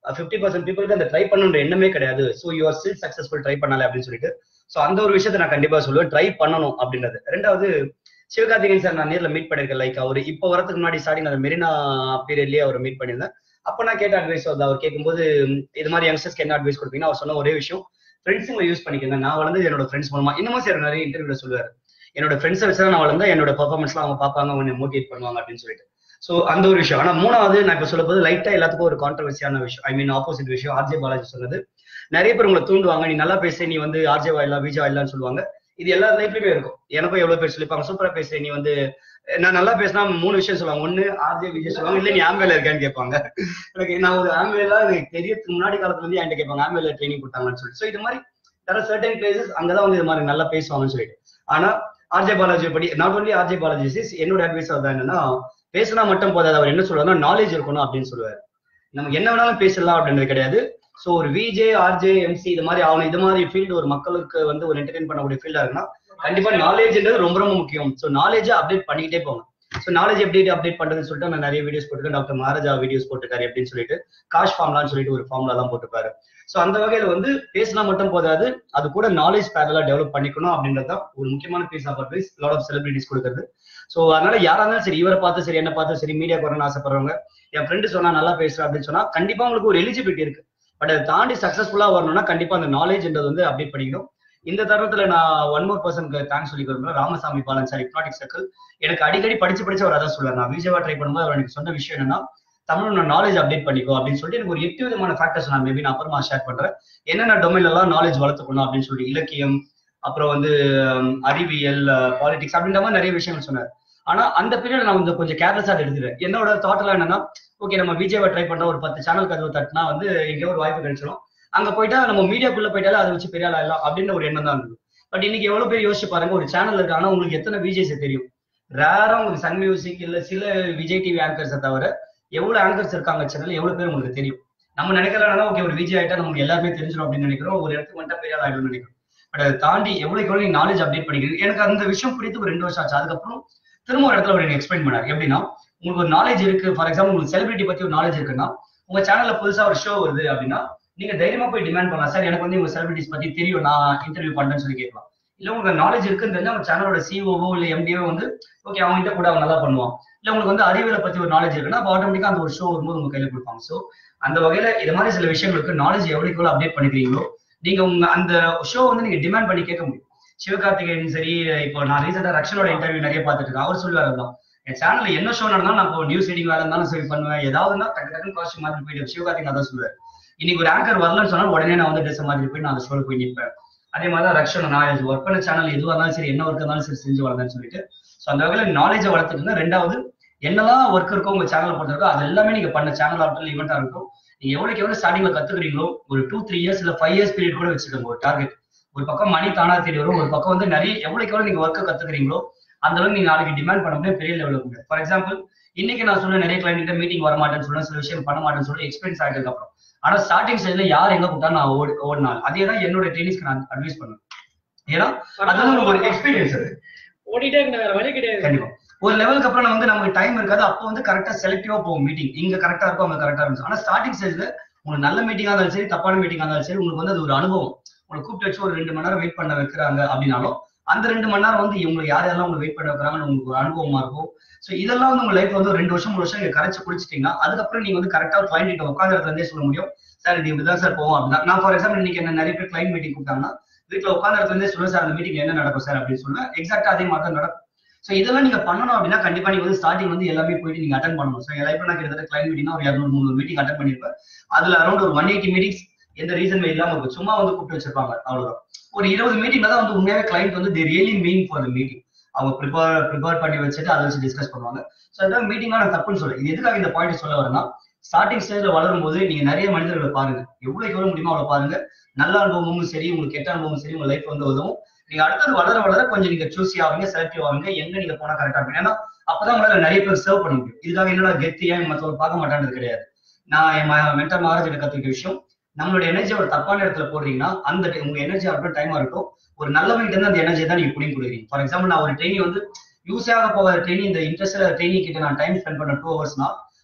50% பீப்புளுக்கு அந்த ட்ரை பண்ணுன்ற எண்ணமே கிடையாது. So you are still successful try பண்ணல அப்படின்னு சொல்லிட்டு. ஸோ அந்த ஒரு விஷயத்த நான் கண்டிப்பா சொல்லுவேன், ட்ரை பண்ணணும் அப்படின்றது. ரெண்டாவது, சிவகார்த்திகேயன் சார் நான் நேர்ல மீட் பண்ணிருக்கேன். லைக் அவர் இப்போ வரதுக்கு முன்னாடி ஸ்டார்டிங் அந்த மெரினா பீரியட்லயே அவர் மீட் பண்ணியிருந்தேன். அப்ப நான் கேட்ட அட்வைஸ் வந்து அவர் கேட்கும்போது, இது மாதிரி யங்ஸ்டர்ஸ்க்கு என்ன அட்வைஸ் கொடுப்பீங்கன்னா அவர் சொன்ன ஒரே விஷயம், ஃப்ரெண்ட்ஸுங்களை யூஸ் பண்ணிக்கங்க. நான் வளர்ந்து என்னோட ஃப்ரெண்ட்ஸ் மூலமா, இன்னமும் சார் நிறைய இன்டர்வியூல சொல்லுவாரு, என்னோட ஃப்ரெண்ட்ஸை வச்சு தான் நான் வளர்ந்தா, என்னோட பெர்ஃபார்மன்ஸ்லாம் அவங்க பார்ப்பாங்க, அவங்க மோட்டிவேட் பண்ணுவாங்க அப்படின்னு சொல்லிட்டு. ஸோ அந்த ஒரு விஷயம். ஆனா மூணாவது, நான் இப்ப சொல்ல போது லைட்டா எல்லாத்துக்கும் ஒரு கான்ட்ரவர்சியான விஷயம், ஐ மீன் ஆப்போசிட் விஷயம். ஆர்ஜே பாலாஜி சொன்னது, நிறைய பேர் உங்களை தூண்டுவாங்க, நீ நல்லா பேச, நீ வந்து ஆர்ஜே வாயிலாம் விஜய் வாயிலான்னு சொல்லுவாங்க. இது எல்லா லைஃப்லயுமே இருக்கும். எனக்கும் எவ்வளவு பேர் சொல்லிப்பாங்க, சூப்பரா பேசுற, நீ வந்து நான் நல்லா பேசினா 3 விஷயம் சொல்லுவாங்க. ஒண்ணு ஆர்ஜே விஜய் சொல்லுவாங்க, இல்ல நீ ஆம்பேல இருக்கான்னு கேட்பாங்க. எனக்கு நான் ஒரு ஆம்பேலா எனக்கு தெரியறதுக்கு முன்னாடி காலத்துல இருந்து என்கிட்ட கேட்பாங்க, ஆம்பேல ட்ரைனிங் கொடுத்தாங்கன்னு சொல்லிட்டு. ஸோ இது மாதிரி சர்டன் பிளேசஸ் அங்கதான் வந்து இது மாதிரி நல்லா பேசுவாங்கன்னு சொல்லிட்டு. ஆனா ஆர்ஜே பாலாஜி படி, நாட் ஒன்லி ஆர்ஜே பாலாஜி, என்னோட அட்வைஸ் அதான் என்னன்னா, பேசினா மட்டும் போதாது, அவர் என்ன சொல்றாருன்னா நாலேஜ் இருக்கணும் அப்படின்னு சொல்லுவாரு. நம்ம என்ன வேணாலும் பேசலாம் அப்படின்றது கிடையாது. ஸோ ஒரு விஜே, ஆர்ஜே, எம்சி இது மாதிரி ஆகணும். இது மாதிரி ஃபீல்டு ஒரு மக்களுக்கு வந்து ஒரு என்டர்டைன் பண்ணக்கூடிய ஃபீல்டா இருக்குன்னா கண்டிப்பா நாலேஜ்ன்றது ரொம்ப ரொம்ப முக்கியம். ஸோ நாலேஜை அப்டேட் பண்ணிக்கிட்டே போங்க. ஸோ நாலேஜ் எப்படி அப்டேட் பண்றதுன்னு சொல்லிட்டு நான் நிறைய வீடியோஸ் போட்டுருக்கேன். டாக்டர் மகாராஜா வீடியோஸ் போட்டிருக்காரு எப்படின்னு சொல்லிட்டு, காஷ் ஃபார்ம்லான்னு சொல்லிட்டு ஒரு ஃபார்ம்லா தான் போட்டிருப்பாரு. ஸோ அந்த வகையில வந்து பேசினா மட்டும் போதாது, அது கூட நாலேஜ் பேரலா டெவலப் பண்ணிக்கணும் அப்படின்றதான் ஒரு முக்கியமான piece of advice lot of celebrities கொடுக்குறது. ஸோ அதனால யாரா இருந்தாலும் சரி, இவரை பார்த்து சரி, என்ன பார்த்து சரி, மீடியா வரணும்னு ஆசைப்படுறவங்க, என் ஃப்ரெண்டு சொன்னா நல்லா பேசுறேன் அப்படின்னு சொன்னா கண்டிப்பா உங்களுக்கு ஒரு எலிஜிபிலிட்டி இருக்கு. பட் அதை தாண்டி சக்சஸ்ஃபுல்லா வரணும்னா கண்டிப்பா அந்த நாலேஜ்ன்றது வந்து அப்டேட் பண்ணிக்கணும். இந்த தருணத்துல நான் ஒன் மோர் பர்சனுக்கு தேங்க்ஸ் சொல்லி கொடுக்குறேன், Ramasamy Balan sir, hypnotic circle. எனக்கு அடிக்கடி படிச்சு அவர் அதான் சொல்லுவார். நான் விஜயவா ட்ரை பண்ணும்போது அவர் எனக்கு சொன்ன விஷயம் என்னன்னா, தமிழ் நாலேஜ் அப்டேட் பண்ணிக்கோ அப்படின்னு சொல்லிட்டு எனக்கு ஒரு 8 விதமான ஃபேக்டர்ஸ் நான் மேபி நான் அப்புறமா ஷேர் பண்றேன், என்னென்ன டொமைன்ல எல்லாம் நாலேஜ் வளர்த்துக்கணும் அப்படின்னு சொல்லி. இலக்கியம், அப்புறம் வந்து அறிவியல், பாலிடிக்ஸ் அப்படின்ற மாதிரி நிறைய விஷயங்கள் சொன்னார். ஆனா அந்த பீரியட் நான் வந்து கொஞ்சம் கேர்லெஸ்ஸா எடுத்துக்கிறேன். என்னோட தாட்ல என்னன்னா, ஓகே நம்ம விஜயவா ட்ரை பண்ற ஒரு 10 சேனல் கதவு தட்டினா வந்து எங்கேயோ ஒரு வாய்ப்பு கிடைச்சிடும், அங்க போயிட்டா நம்ம மீடியாக்குள்ள போயிட்டாலும் அதை வச்சு பெரிய ஆள் ஆகலாம் அப்படின்ற ஒரு எண்ணம் தான் இருந்தது. பட் இன்னைக்கு எவ்வளவு பேர் யோசிச்சு பாருங்க, ஒரு சேனல் இருக்கு, ஆனா உங்களுக்கு எத்தனை விஜய்ஸ் தெரியும்? ரேரா உங்களுக்கு சன் மியூசிக் இல்ல சில விஜய் டிவி ஆங்கர்ஸை தவிர எவ்வளவு ஆங்கர்ஸ் இருக்காங்க சேனல், எவ்வளவு பேர் உங்களுக்கு தெரியும்? நம்ம நினைக்கிறோம்னா ஓகே ஒரு விஜய் ஆயிட்டா நமக்கு எல்லாருமே தெரிஞ்சிடும் அப்படின்னு நினைக்கிறோம், ஒரு இடத்துக்கு வந்துட்டா பெரிய ஆள் ஆயிடும்னு நினைக்கிறோம். பட் அதை தாண்டி எவ்வளவு எவ்வளவு நீங்க நாலேஜ் அப்டேட் பண்ணிக்கிறீங்க. எனக்கு அந்த விஷயம் பிடித்து ஒரு 2 வருஷம் ஆச்சு. அதுக்கப்புறம் திரும்ப ஒரு இடத்துல அவர் எக்ஸ்பிளைன் பண்ணாரு, எப்படின்னா உங்களுக்கு ஒரு நாலேஜ் இருக்கு, ஃபார் எக்ஸாம்பிள் உங்களுக்கு செலிபிரிட்டி பத்தி ஒரு நாலேஜ் இருக்குன்னா, உங்க சேனல்ல புதுசா ஒரு ஷோ வருது அப்படின்னா நீங்க தைரியமா போய் டிமாண்ட் பண்ணலாம், சார் எனக்கு வந்து உங்க செலிபிரிட்டிஸ் பத்தி தெரியும், நான் இன்டர்வியூ பண்றேன்னு சொல்லி கேட்கலாம். இல்ல உங்களுக்கு நாலேஜ் இருக்குன்னு தெரிஞ்சா அவங்க சேனலோட சிஓஓ இல்ல எம்டிஓ வந்து ஓகே அவங்ககிட்ட கூட அவங்க நல்லா பண்ணுவான். இல்ல உங்களுக்கு வந்து அறிவியலை பத்தி ஒரு நாலேஜ் இருக்குன்னா அப்ப ஆட்டோமேட்டிக்கா அந்த ஒரு ஷோ வரும்போது உங்க கையில கொடுப்பாங்க. ஸோ அந்த வகையில இது மாதிரி சில விஷயங்களுக்கு நாலேஜ் எவ்வளவு அப்டேட் பண்ணிக்கிறீங்களோ நீங்க உங்க அந்த ஷோ வந்து நீங்க டிமாண்ட் பண்ணி கேட்க முடியும். சிவகார்த்திகேயன் சரி, இப்போ நான் ரீசெண்டா ரக்ஷனோட இன்டர்வியூ நிறைய பார்த்துட்டு இருக்கேன். அவர் சொல்லுவாரு தான், என் சேனல்ல என்ன ஷோ நடந்தாலும் நான் இப்போ நியூஸ் ரீடிங் வேலை இருந்தாலும் சரி பண்ணுவேன், ஏதாவதுன்னா டக்கு காஸ்ட் மாதிரி போயிட்டு சிவகார்த்திகேயன் அதான் சொல்லுவாரு. இன்னைக்கு ஒரு ஆங்கர் வரலன்னு சொன்னா உடனே நான் வந்து ட்ரெஸ் மாதிரி போய் நான் அந்த ஷோல போய் நிற்பேன். அதே மாதிரிதான் ரக்ஷன், நான் ஒர்க் பண்ண சேனல் எதுவாக இருந்தாலும் சரி, என்ன ஒர்க் இருந்தாலும் சரி செஞ்சு வளர்ந்தேன்னு சொல்லிட்டு. ஸோ அந்த வகையில நாலேஜை வளர்த்துக்குங்க. ரெண்டாவது, என்னெல்லாம் ஒர்க் இருக்கோ உங்க சேனலை பொறுத்திருக்கோ அது எல்லாமே நீங்க பண்ண சேனல் ஆகட்டும் ஈவெண்டா இருக்கும், நீங்க எவ்வளவு ஸ்டார்டிங்ல கத்துக்கிறீங்களோ ஒரு 2-3 இயர்ஸ் இல்ல 5 இயர்ஸ் பீரியட் கூட வச்சுக்கோங்க ஒரு டார்கெட். ஒரு பக்கம் மணி தானா தேடி வரும், ஒரு பக்கம் வந்து நிறைய எவ்வளவு நீங்க ஒர்க்கை கத்துக்கிறீங்களோ அந்த அளவுக்கு நீங்க நாளைக்கு டிமாண்ட் பண்ண முடியும், பெரிய லெவலுக்கு முடியும். ஃபார் எக்ஸாம்பிள் இன்னைக்கு நான் சொல்ல நிறைய கிளைண்ட் மீட்டிங் வர மாட்டேன்னு சொல்ல, சில விஷயம் பண்ண மாட்டேன்னு சொல்லி எக்ஸ்பீரியன்ஸ் ஆகிட்டதுக்கு அப்புறம், ஆனா ஸ்டார்டிங் ஸ்டேஜ்ல யார் எங்க கூப்பிட்டா நான் ஓடினாள் அதே தான் என்னோட ட்ரெயினிஸ்க்கு நான் அட்வைஸ் பண்ணுவேன். ஏன்னா அதெல்லாம் ஒரு எக்ஸ்பீரியன்ஸ், அது ஓடிட்டே இருக்கு, வேற வழி கிடையாது. கண்டிப்பா ஒரு லெவலுக்கு அப்புறம் வந்து நமக்கு டைம் இருக்காது, அப்போ வந்து கரெக்டா செலக்டிவா போகும் மீட்டிங், இங்க கரெக்டா இருக்கும் அங்க கரெக்டா இருக்கும். ஆனா ஸ்டார்டிங் ஸ்டேஜ்ல உங்களுக்கு நல்ல மீட்டிங்கா இருந்தாலும் சரி, தப்பான மீட்டிங்கா இருந்தாலும் சரி, உங்களுக்கு வந்து அது ஒரு அனுபவம். உங்களுக்கு கூப்பிட்டு வச்சு ஒரு 2 மணி நேரம் வெயிட் பண்ண வைக்கிறாங்க அப்படின்னாலும் அந்த 2 மணி நேரம் வந்து இவங்க யாரெல்லாம் உங்களுக்கு வெயிட் பண்ண வைக்கிறாங்கன்னு உங்களுக்கு ஒரு அனுபவமா இருக்கும். ஸோ இதெல்லாம் வந்து உங்க லைஃப்ல வந்து 2 வருஷம் 3 வருஷம் நீங்க கரைச்சு குடிச்சிட்டீங்கன்னா அதுக்கப்புறம் நீங்க வந்து கரெக்டா கிளைண்ட் கிட்ட உட்காந்து இடத்துல இருந்தே சொல்ல முடியும், சார் இது இப்படிதான் சார் போவோம் அப்படின்னா. நான் ஃபார் எக்ஸாம்பிள் இன்னைக்கு என்ன நிறைய பேர் கிளைண்ட் மீட்டிங் கூப்பிட்டாங்கன்னா வீட்டுல உட்காந்து இடத்துல இருந்தே சொல்லுவேன், சார் அந்த மீட்டிங் என்ன நடக்கும் சார் அப்படின்னு சொல்லுவேன். எக்ஸாக்டா அதே மாதிரி தான் நடக்கும். ஸோ இதெல்லாம் நீங்க பண்ணணும் அப்படின்னா கண்டிப்பா நீங்க வந்து ஸ்டார்டிங் வந்து எல்லாமே போயிட்டு நீங்க அட்டன் பண்ணணும். ஸோ என் லைஃப்ல நான் கிட்டத்தட்ட கிளைண்ட் மீட்டிங்னா ஒரு 200-300 மீட்டிங் அட்டன் பண்ணிருப்பேன். அதுல அரௌண்ட் ஒரு 180 மீட்டிங்ஸ் எந்த ரீசன் இல்லாம இருக்கும், சும்மா வந்து கூப்பிட்டு வச்சிருப்பாங்க, அவ்வளவுதான். ஒரு 20 மீட்டிங்ல தான் வந்து உண்மையாவே கிளைண்ட் வந்து they really mean for the meeting. அவங்க ப்ரிப்பேர் பண்ணி வச்சுட்டு அதை வச்சு டிஸ்கஸ் பண்ணுவாங்க. ஸோ அதான் மீட்டிங்கா நான் தப்புன்னு சொல்றேன். இது எதுக்காக இந்த பாயிண்ட் சொல்ல வரேன்னா, ஸ்டார்டிங் ஸ்டேஜ்ல வளரும் போது நீங்க நிறைய மனிதர்களை பாருங்க, எவ்வளவு முடியுமோ அவ்வளவு பாருங்க. நல்ல அனுபவமும் சரி, உங்களுக்கு கெட்ட அனுபவமும் சரி, உங்க லைஃப் வந்து உதவும். நீங்க அடுத்தது வளர கொஞ்சம் நீங்க சூஸி ஆவீங்க, செலக்டிவ் ஆவீங்க, எங்க நீங்க போனா கரெக்டா இருக்கும். ஏன்னா அப்பதான் உங்களால நிறைய பேர் சர்வ் பண்ண முடியும். இதுக்காக என்னோட கெத்து ஏன் மற்றவங்க பார்க்க மாட்டானது கிடையாது. நான் என் மென்டர் மகாராஜ் கத்துக்கிட்ட விஷயம், நம்மளோட எனர்ஜி ஒரு தப்பான இடத்துல போடுறீங்கன்னா அந்த உங்க எனர்ஜியா இருக்கட்டும் டைமா இருக்கட்டும், ஒரு நல்லவங்கிட்ட இருந்து அந்த எனர்ஜி தான் நீங்க புடிங்க கொடுக்குறீங்க. ஃபார் எக்ஸாம்பிள் நான் ஒரு ட்ரெயினி வந்து யூஸ் ஆக போகிற ட்ரெயினி, இந்த இன்ட்ரெஸ்ட் ட்ரெயினி கிட்ட நான் டைம் ஸ்பெண்ட் பண்ண 2 ஹவர்ஸ்னா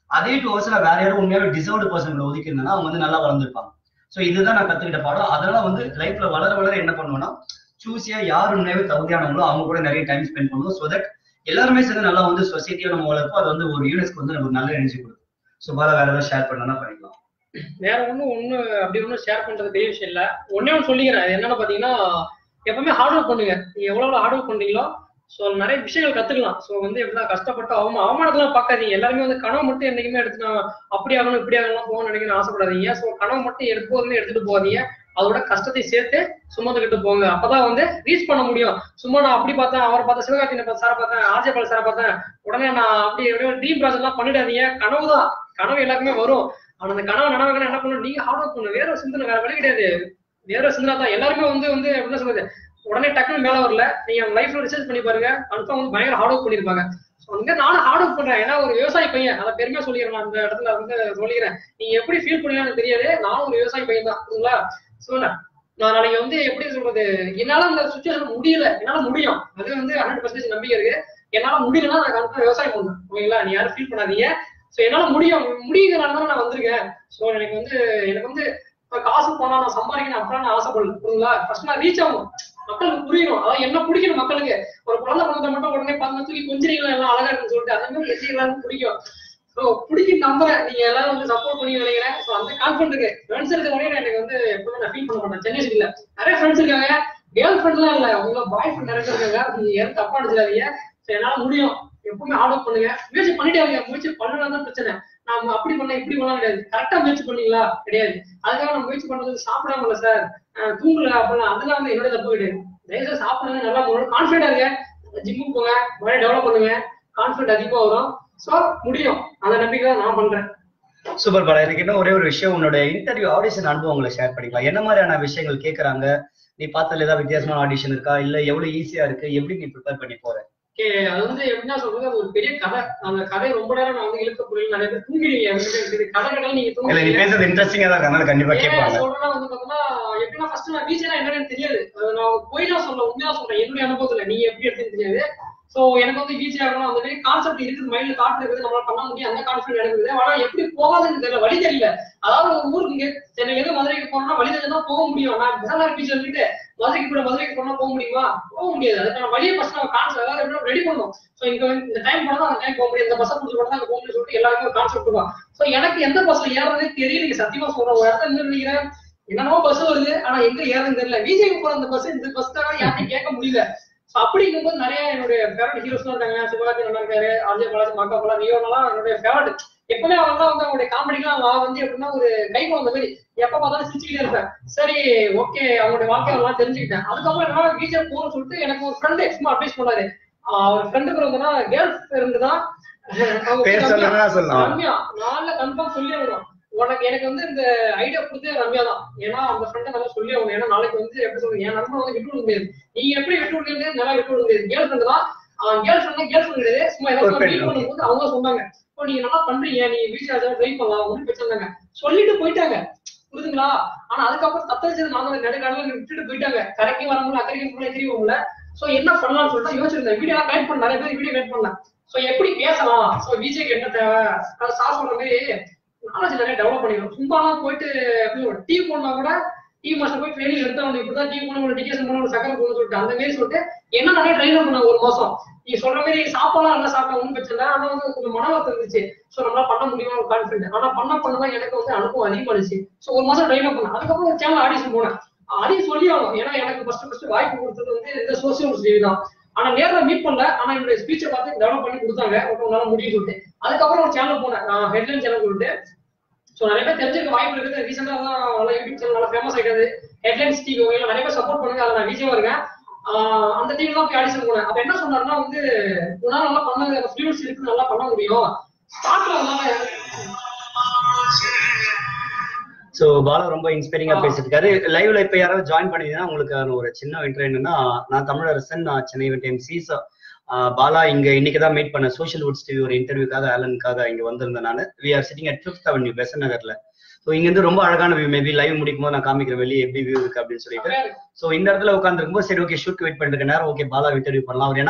அதே 2 hours வேற யாரும் உண்மையாவே டிசர்வ்டு பர்சன் ஒதுக்கி இருந்தா அவங்க வந்து நல்லா வளர்ந்துருப்பாங்க. ஸோ இதுதான் நான் கத்துக்கிட்ட பாடம். அதனால வந்து லைஃப்ல வளர வளர என்ன பண்ணுவேன்னா சூஸியா யார் உண்மையாவே தகுதியானவங்களோ அவங்க கூட நிறைய டைம் ஸ்பெண்ட் பண்ணுவோம். ஸோ தட் எல்லாருமே சேர்ந்து நல்லா வந்து சொசைட்டியா நம்ம வளர்ப்போம். அது வந்து ஒரு யூனிட்ஸ்க்கு வந்து நமக்கு நல்ல எனர்ஜி கொடுக்கும். ஸோ பாலா வேற ஏதாவது ஷேர் பண்ணா பண்ணிக்கலாம். வேற ஒண்ணு அப்படி ஒன்றும் ஷேர் பண்றது பெரிய விஷயம் இல்ல. ஒன்னே ஒன்று சொல்லிக்கிறேன். என்னன்னு பாத்தீங்கன்னா எப்பவுமே ஹார்ட் ஒர்க் பண்ணுங்க. நீங்க எவ்வளவு ஹார்ட் ஒர்க் பண்றீங்களோ ஸோ நிறைய விஷயங்கள் கத்துக்கலாம். ஸோ வந்து எப்படிதான் கஷ்டப்பட்டு அவமானத்தெல்லாம் பார்க்காதீங்க. எல்லாருமே வந்து கனவு மட்டும் என்னைக்குமே எடுத்து நான் அப்படி ஆகணும் இப்படி ஆகணும் போகணும்னு நினைக்கணும் ஆசைப்படாதீங்க. ஸோ கனவு மட்டும் எப்போதுமே எடுத்துட்டு போகாதீங்க. அதோட கஷ்டத்தை சேர்த்து சுமந்துக்கிட்டு போங்க. அப்பதான் வந்து ரீச் பண்ண முடியும். சும்மா நான் அப்படி பார்த்தேன், அவரை பார்த்தேன், சிவகார்த்திகேயன் சாரை பார்த்தேன், ஆர்ஜே பாலா சாரை பார்த்தேன், உடனே நான் அப்படி ட்ரீம் ப்ராஜெக்ட் எல்லாம் பண்ணிடாதீங்க. கனவு தான், கனவு எல்லாருக்குமே வரும். ஆனா அந்த கனவு நனவுக்கு என்ன பண்ணணும், நீங்க ஹார்ட் ஒர்க் பண்ணணும். வேற சிந்தனை வேற வழி கிடையாது. வேற சிந்தனை தான். எல்லாருமே வந்து என்ன சொல்றது, உடனே டக்குனு மேல வரல. நீங்க லைஃப்ல ரிசர்ச் பண்ணி பாருங்க, கன்ஃபார்ம் வந்து பயங்கர ஹார்ட் ஒர்க் பண்ணிருப்பாங்க. நானும் ஹார்ட் ஒர்க் பண்றேன். ஏன்னா ஒரு விவசாய பையன், அதை பெருமையா சொல்லிடுறேன். நான் அந்த இடத்துல வந்து சொல்லிக்கிறேன். நீங்க எப்படி ஃபீல் பண்ணீங்கன்னு தெரியாது, நானும் ஒரு விவசாய பையன் தான். சரிங்களா? சொல்லுங்க, நான் நாளைக்கு வந்து எப்படி சொல்றது, என்னால அந்த சுச்சுவேஷன் முடியல, என்னால முடியும். அது வந்து 100% நம்பிக்கை இருக்கு. என்னால முடியலன்னா நான் கண்டிப்பா விவசாயம் பண்ணுவேன். ஓகேங்களா? நீ யாரும் ஃபீல் பண்ணாதீங்க. ஸோ என்னால முடியுதுனால தான் நான் வந்திருக்கேன். ஸோ எனக்கு வந்து காசு போனா நான் சம்பாதிக்கணும் அப்படின்னா நான் ஆசைப்படல. ஃபர்ஸ்ட் நான் ரீச் ஆகும், மக்களுக்கு புரியணும். அதான் என்ன பிடிக்கணும் மக்களுக்கு. ஒரு குழந்தை குழந்தை மட்டும் உடனே பார்த்து தூக்கி கொஞ்சம் எல்லாம் அழகா இருக்குன்னு சொல்லிட்டு அந்த மாதிரி எல்லாரும் பிடிக்கும். ஸோ பிடிக்கும் நம்புறேன். நீங்க எல்லாரும் வந்து சப்போர்ட் பண்ணி நினைக்கிறேன். ஸோ அந்த கான்ஃபிடன்ட் இருக்கு. ஃப்ரெண்ட்ஸ் இருக்க வரையும் எனக்கு வந்து எப்பவுமே நான் ஃபீல் பண்ண மாட்டேன். சென்னை சிட்டில நிறைய ஃப்ரெண்ட்ஸ் இருக்காங்க. கேர்ள் ஃப்ரெண்ட்லாம் இல்ல, அவங்க பாய் ஃப்ரெண்ட் நிறைய பேர் இருக்காங்க. நீங்க யாரும் தப்பா நினைச்சிடாதீங்க. ஸோ என்னால முடியும். எப்பவுமே ஹார்ட் ஒர்க் பண்ணுங்க. முயற்சி பண்ணிட்டே இருங்க. முயற்சி பண்ணலாம் தான் பிரச்சனை. நாம அப்படி பண்ண இப்படி பண்ணலாம் கிடையாது. கரெக்டா முயற்சி பண்ணீங்களா கிடையாது. அதுக்காக நம்ம முயற்சி பண்றது சாப்பிடாம இல்ல சார், தூங்கல அப்படின்னா அதெல்லாம் வந்து என்னோட தப்பு கிடையாது. தயவுசெய்து சாப்பிடுங்க, நல்லா போகணும், கான்ஃபிடென்டா இருங்க, ஜிம்முக்கு போங்க, மறுபடியும் டெவலப் பண்ணுங்க, கான்ஃபிடென்ட் அதிகமா வரும். ஸோ முடியும். அந்த நம்பிக்கை தான் நான் பண்றேன். சூப்பர் பாலா. எனக்கு இன்னும் ஒரே ஒரு விஷயம், உன்னோட இன்டர்வியூ ஆடிஷன் அனுபவங்களை ஷேர் பண்ணிக்கலாம். என்ன மாதிரியான விஷயங்கள் கேட்கறாங்க, நீ பார்த்ததுல ஏதாவது வித்தியாசமான ஆடிஷன் இருக்கா, இல்ல எவ்வளவு ஈஸியா இருக்கு, எப்படி நீ ப்ரிப்பேர் பண்ணி போற? அது வந்து எப்படின்னா சொல்றது, அது ஒரு பெரிய கதை. அந்த கதையை ரொம்ப நேரம் நான் வந்து இழுக்க புரியல. நிறைய பேர் தூங்கிடுவீங்க. கதை கடல் நீங்க தூங்குறீங்க. இன்ட்ரெஸ்டிங்கா தான் இருக்கு, கண்டிப்பா கேட்பாங்க. சொல்றேன்னா வந்து பாத்தீங்கன்னா எப்படின்னா ஃபர்ஸ்ட் நான் வீச்சா என்னன்னு தெரியாது. நான் போய் தான் சொல்றேன், உண்மையா சொல்றேன். என்னுடைய அனுபவத்துல நீங்க எப்படி எடுத்துன்னு தெரியாது. சோ எனக்கு வந்து வீச்சா ஆகணும் அந்த மாதிரி கான்செப்ட் இருக்குது, மைண்ட்ல காட்டு இருக்குது, நம்மளால பண்ண முடியும், அந்த கான்ஃபிடன்ட் இருக்குது. ஆனா எப்படி போகாதுன்னு தெரியல, வழி தெரியல. அதாவது ஒரு ஊருக்கு இங்க சென்னையில மதுரைக்கு போனா வழி தெரிஞ்சா போக முடியும். நான் பிசாலார் பீச் வந்துட்டு மதுரைக்கு போனா போக முடியுமா? போக முடியாது. அதுக்கான வழியை ஃபர்ஸ்ட் நம்ம கான்செப்ட் அதாவது எப்படி ரெடி பண்ணுவோம். சோ இங்க இந்த டைம் போனா அந்த டைம் போக முடியும், இந்த பஸ் பிடிச்சி போனா அங்க போக முடியும் சொல்லிட்டு எல்லாருமே ஒரு கான்செப்ட் இருக்கும். சோ எனக்கு எந்த பஸ்ல ஏறதே தெரியல. சத்தியமா சொல்றேன், ஒரு இடத்துல இருந்து நினைக்கிறேன் என்னென்னமோ பஸ் வருது, ஆனா எங்க ஏறதுன்னு தெரியல. விஜய்க்கு போற அந்த பஸ் இந்த பஸ் தான் யாரையும் கேட்க முடியல. அப்படிங்கும்போது நிறைய என்னுடைய ஃபேவரட் ஹீரோஸ் எல்லாம் இருக்காங்க. சிவகார்த்திகேயன் நல்லா இருக்காரு, ஆர்ஜே பாலா, மக்கள் பாலா, ரியோனெல்லாம் என்னுடைய ஃபேவரட். எப்பவுமே அவங்கலாம் வந்து அவங்களுடைய காமெடிலாம் நான் வந்து எப்படின்னா ஒரு கை குழந்தை மாதிரி எப்ப பார்த்தாலும் சிரிச்சுக்கிட்டே இருப்பேன். சரி ஓகே, அவங்களுடைய வாழ்க்கையெல்லாம் தெரிஞ்சுக்கிட்டேன். அதுக்கப்புறம் என்ன டீச்சர் போகணும்னு சொல்லிட்டு எனக்கு ஒரு ஃப்ரெண்டு சும்மா அட்வைஸ் பண்ணாரு. அவர் ஃப்ரெண்டு பேர் வந்துன்னா கேர்ள் ஃப்ரெண்டு தான், ரம்யா. நான்ல கன்ஃபார்ம் சொல்லி வரும் உனக்கு. எனக்கு வந்து இந்த ஐடியா கொடுத்தே ரம்யா தான். ஏன்னா அந்த ஃப்ரெண்டை நல்லா சொல்லி ஆகணும். ஏன்னா நாளைக்கு வந்து எப்படி சொல்றது, என் நண்பன் வந்து விட்டு விட முடியாது. நீங்க எப்படி விட்டு விடுறது, நல்லா விட்டு விட முடியாது. கேர்ள் ஃப்ரெண்டு தான். கேர்ள் ஃப்ரெண்ட் கிடையாது. சும்மா ஏதாவது மீட் பண்ணும்போது அவங்க சொன்னாங்க, இப்போ நீங்க நல்லா பண்றீங்க, நீங்க வீட்டுல ட்ரை பண்ணலாம், ஒன்றும் பிரச்சனை சொல்லிட்டு போயிட்டாங்க. புரியுதுங்களா? ஆனா அதுக்கப்புறம் தத்தரிச்சது நாங்க நடுக்கால விட்டுட்டு போயிட்டாங்க. கரைக்கு வரவங்களும் அக்கறைக்கு தெரியவங்கள. சோ என்ன பண்ணலாம்னு சொல்லிட்டு யோசிச்சிருந்தேன். வீடியோ கனெக்ட் பண்ண நிறைய பேர் வீடியோ கனெக்ட் பண்ணல. சோ எப்படி பேசலாம், சோ விஜய்க்கு என்ன தேவை, சார் சொல்ற மாதிரி நாலேஜ் நிறைய டெவலப் பண்ணிடும். சும்மாலாம் போயிட்டு டீ போனா கூட டீ மாஸ்டர் போய் ட்ரைனிங் எடுத்தவங்க இப்படிதான் டீ போன டிகேஷன் பண்ண சக்கரை போகணும்னு சொல்லிட்டு அந்த மாதிரி சொல்லிட்டு என்ன நிறைய ட்ரைனர் பண்ண ஒரு மாசம். நீங்க சொல்ற மாதிரி சாப்பாடுலாம் நல்லா சாப்பிட்டா ஒன்றும் பிரச்சனை இல்லை. ஆனா வந்து கொஞ்சம் மனவர்த்தம் இருந்துச்சு. சோ நம்மளால பண்ண முடியுமா ஒரு கான்ஃபிடன்ட். ஆனா பண்ணதான் எனக்கு வந்து அனுபவம் அதிகமாச்சு. சோ ஒரு மாசம் ட்ரைனர் பண்ணேன். அதுக்கப்புறம் ஒரு சேனல் ஆடிஷன் போனேன். அதையும் சொல்லி ஆகணும். ஏன்னா எனக்கு ஃபர்ஸ்ட் வாய்ப்பு கொடுத்தது வந்து இந்த சோசியல் டிவி தான். ஆனா நேரில் மீட் பண்ணல. ஆனா என்னுடைய ஸ்பீச்சை பார்த்து டெவலப் பண்ணி கொடுத்தாங்க. ஒன்னால முடியும் சொல்லிட்டு அதுக்கப்புறம் ஒரு சேனல் போனேன், ஹெட்லைன் சேனல் சொல்லிட்டு. சோ நிறைய பேர் தெரிஞ்சுக்க வாய்ப்பு இருக்குது. ரீசெண்டா தான் யூடியூப் சேனல் நல்லா ஃபேமஸ் ஆயிட்டாது. ஹெட்லைன்ஸ் டிவி நிறைய பேர் சப்போர்ட் பண்ணுங்க. அதை நான் விஜயமா இருக்கேன். அந்த டீம் தான் போய் ஆடிஷன் போனேன். அப்ப என்ன சொன்னாருன்னா வந்து உன்னால நல்லா பண்ண ஃபியூல்ஸ் இருக்கு, நல்லா பண்ண முடியும். சோ பாலா ரொம்ப இன்ஸ்பைரிங்கா பேசிட்டு இருக்காரு. லைவ்ல இப்ப யாராவது ஜாயின் பண்ணிங்கன்னா உங்களுக்கு ஒரு சின்ன இன்ட்ரோ என்னன்னா, நான் தமிழரசன், நான் சென்னை எம்சீஸ். பாலா இங்க இன்னைக்குதான் மீட் பண்ண சோஷியல் வுட்ஸ் டிவி ஒரு இன்டர்வியூக்காக ஆலனுக்காக இங்க வந்திருந்தேன். நான் we are sitting at 5th Avenue பெசன்ட் நகர்ல. ஸோ இங்க இருந்து ரொம்ப அழகான வியூ. மேபி லைவ் முடிக்கும் போது நான் காமிக்கிறேன் வெளியே எப்படி வியூ இருக்கு அப்படின்னு சொல்லிட்டு. ஸோ இந்த இடத்துல உட்காந்துருக்கும் போது சரி ஓகே ஷூட் வெயிட் பண்ணிட்டு நேரம் ஓகே பாலா இன்டர்வியூ பண்ணலாம். அவர் ஏன்னா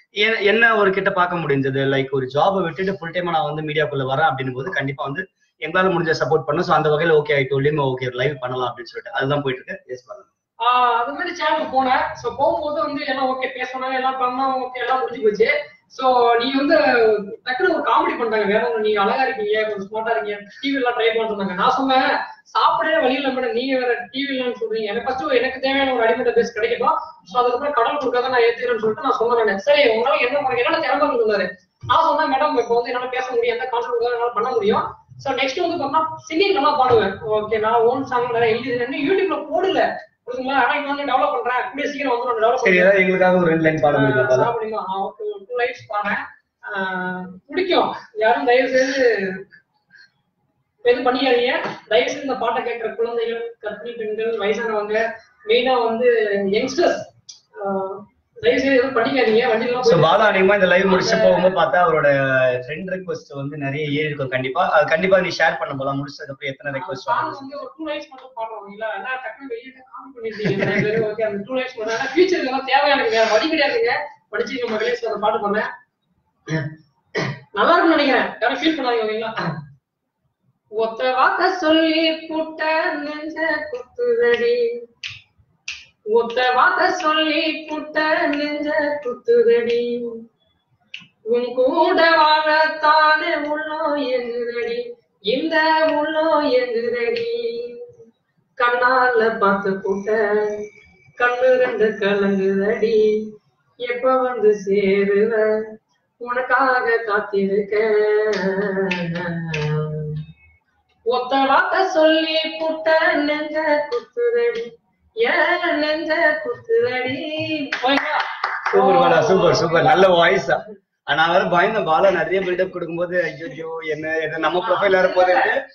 என்ன ஒரு கிட்ட பார்க்க முடிஞ்சது, லைக் ஒரு ஜாபை விட்டுட்டு ஃபுல் டைமா நான் வந்து மீடியாக்குள்ள வரேன் அப்படின்னு போது கண்டிப்பா வந்து எங்களால முடிஞ்ச சப்போர்ட் பண்ணும். ஸோ அந்த வகையில okay I told him okay live பண்ணலாம் அப்படின்னு சொல்லிட்டு அதுதான் போயிட்டு இருக்கு. எஸ் பண்ணுங்க. அது மாதிரி சேனல் போனேன். ஸோ போகும்போது வந்து எல்லாம் ஓகே பேசணும், எல்லாம் பண்ணோம், ஓகே எல்லாம் முடிஞ்சு போச்சு. ஸோ நீங்க வந்து டக்குனு ஒரு காமெடி பண்ணிட்டாங்க, வேற ஒன்று நீங்க அழகா இருக்கீங்க, கொஞ்சம் ஸ்மார்ட்டா இருக்கீங்க, டிவி எல்லாம் ட்ரை பண்ணிருந்தாங்க. நான் சொன்னேன் சாப்பிடவே வழியில மேடம், நீங்க வேற டிவி இல்லைன்னு சொல்றீங்க, எனக்கு ஃபர்ஸ்ட் எனக்கு தேவையான ஒரு அடிமட்ட பேஸ் கிடைக்கட்டும், ஸோ அதுக்கப்புறம் கடல் கொடுக்காத நான் ஏத்துக்கிறேன்னு சொல்லிட்டு நான் சொன்னேன். சரி உங்களால என்ன பண்ண என்னோட திறமை சொன்னாரு. நான் சொன்னேன் மேடம் இப்போ வந்து என்னால பேச முடியும், எந்த கான்செப்ட் என்னால பண்ண முடியும். ஸோ நெக்ஸ்ட் வந்து பார்த்தா சிங்கிங் நல்லா பாடுவேன். ஓகே நான் ஓன் சாங் நிறைய எழுதி யூடியூப்ல போடல ஆனா இங்க வந்து டெவலப் பண்றேன், அப்படியே சீக்கிரம் வந்து டெவலப் பண்ணுறேன். எங்களுக்காக ஒரு 2 லைன் பாட முடியுமா? அப்படிமா ஓகே 2 லைன்ஸ் பாடுறேன். பிடிக்கும், யாரும் தயவு செய்து எது பண்ணிக்காதீங்க. தயவு செய்து இந்த பாட்டை கேட்கிற குழந்தைகள், கர்ப்பிணி பெண்கள், வயசானவங்க, மெயினா வந்து யங்ஸ்டர்ஸ் தயவு செய்து எதுவும் பண்ணிக்காதீங்க. வண்டியெல்லாம் பாலா அதிகமா இந்த லைவ் முடிச்சு போகும்போது பார்த்தா அவரோட ஃப்ரெண்ட் ரிக்வெஸ்ட் வந்து நிறைய ஏறி இருக்கும். கண்டிப்பா நீ ஷேர் பண்ண போலாம். முடிச்சதுக்கு அப்புறம் எத்தனை ரிக்வெஸ்ட் வந்து ஒரு 2 லைன்ஸ் மட்டும் பாடுறோம் இல்ல, ஆனா டக்குனு வெளியில காமெடி பண்ணிட்டீங்க. ஓகே அந்த 2 லைன்ஸ் மட்டும், ஆனா ஃபியூச்சருக்கு எல்லாம் தேவையானதுங்க, வழி கிடையாதுங்க. படிச்சு மகளே அந்த பாட்டு பண்ணேன், நல்லா இருக்கும்னு நினைக்கிறேன். யாரும் ஃபீல் பண்ணாதீங்க ஓகேங்களா? ஒத்த வாக்க சொல்லி புட்ட நெஞ்ச குத்துதடி, ஒத்த வாக்க சொல்லி புட்ட நெஞ்ச குத்துதடி, உன் கூட வாழத்தானே உள்ளோ எங்குதடி, இந்த உள்ளோ எங்குதடி, கண்ணால பார்த்து புட்ட கண்ணு 2 கலங்குதடி, எப்ப வந்து சேருவ உனக்காக காத்திருக்க, ஒத்த வாக்க சொல்லி புட்ட நெஞ்ச குத்துதடி, ஏன் நெஞ்ச குத்துதடி. சூப்பர் பாலா, சூப்பர் சூப்பர், நல்ல வாய்ஸ். நான் வேற பயந்த பாலா நிறைய பில்டப் கொடுக்கும்போது ஐயோ என்ன நம்ம ப்ரொஃபைல் வேற போது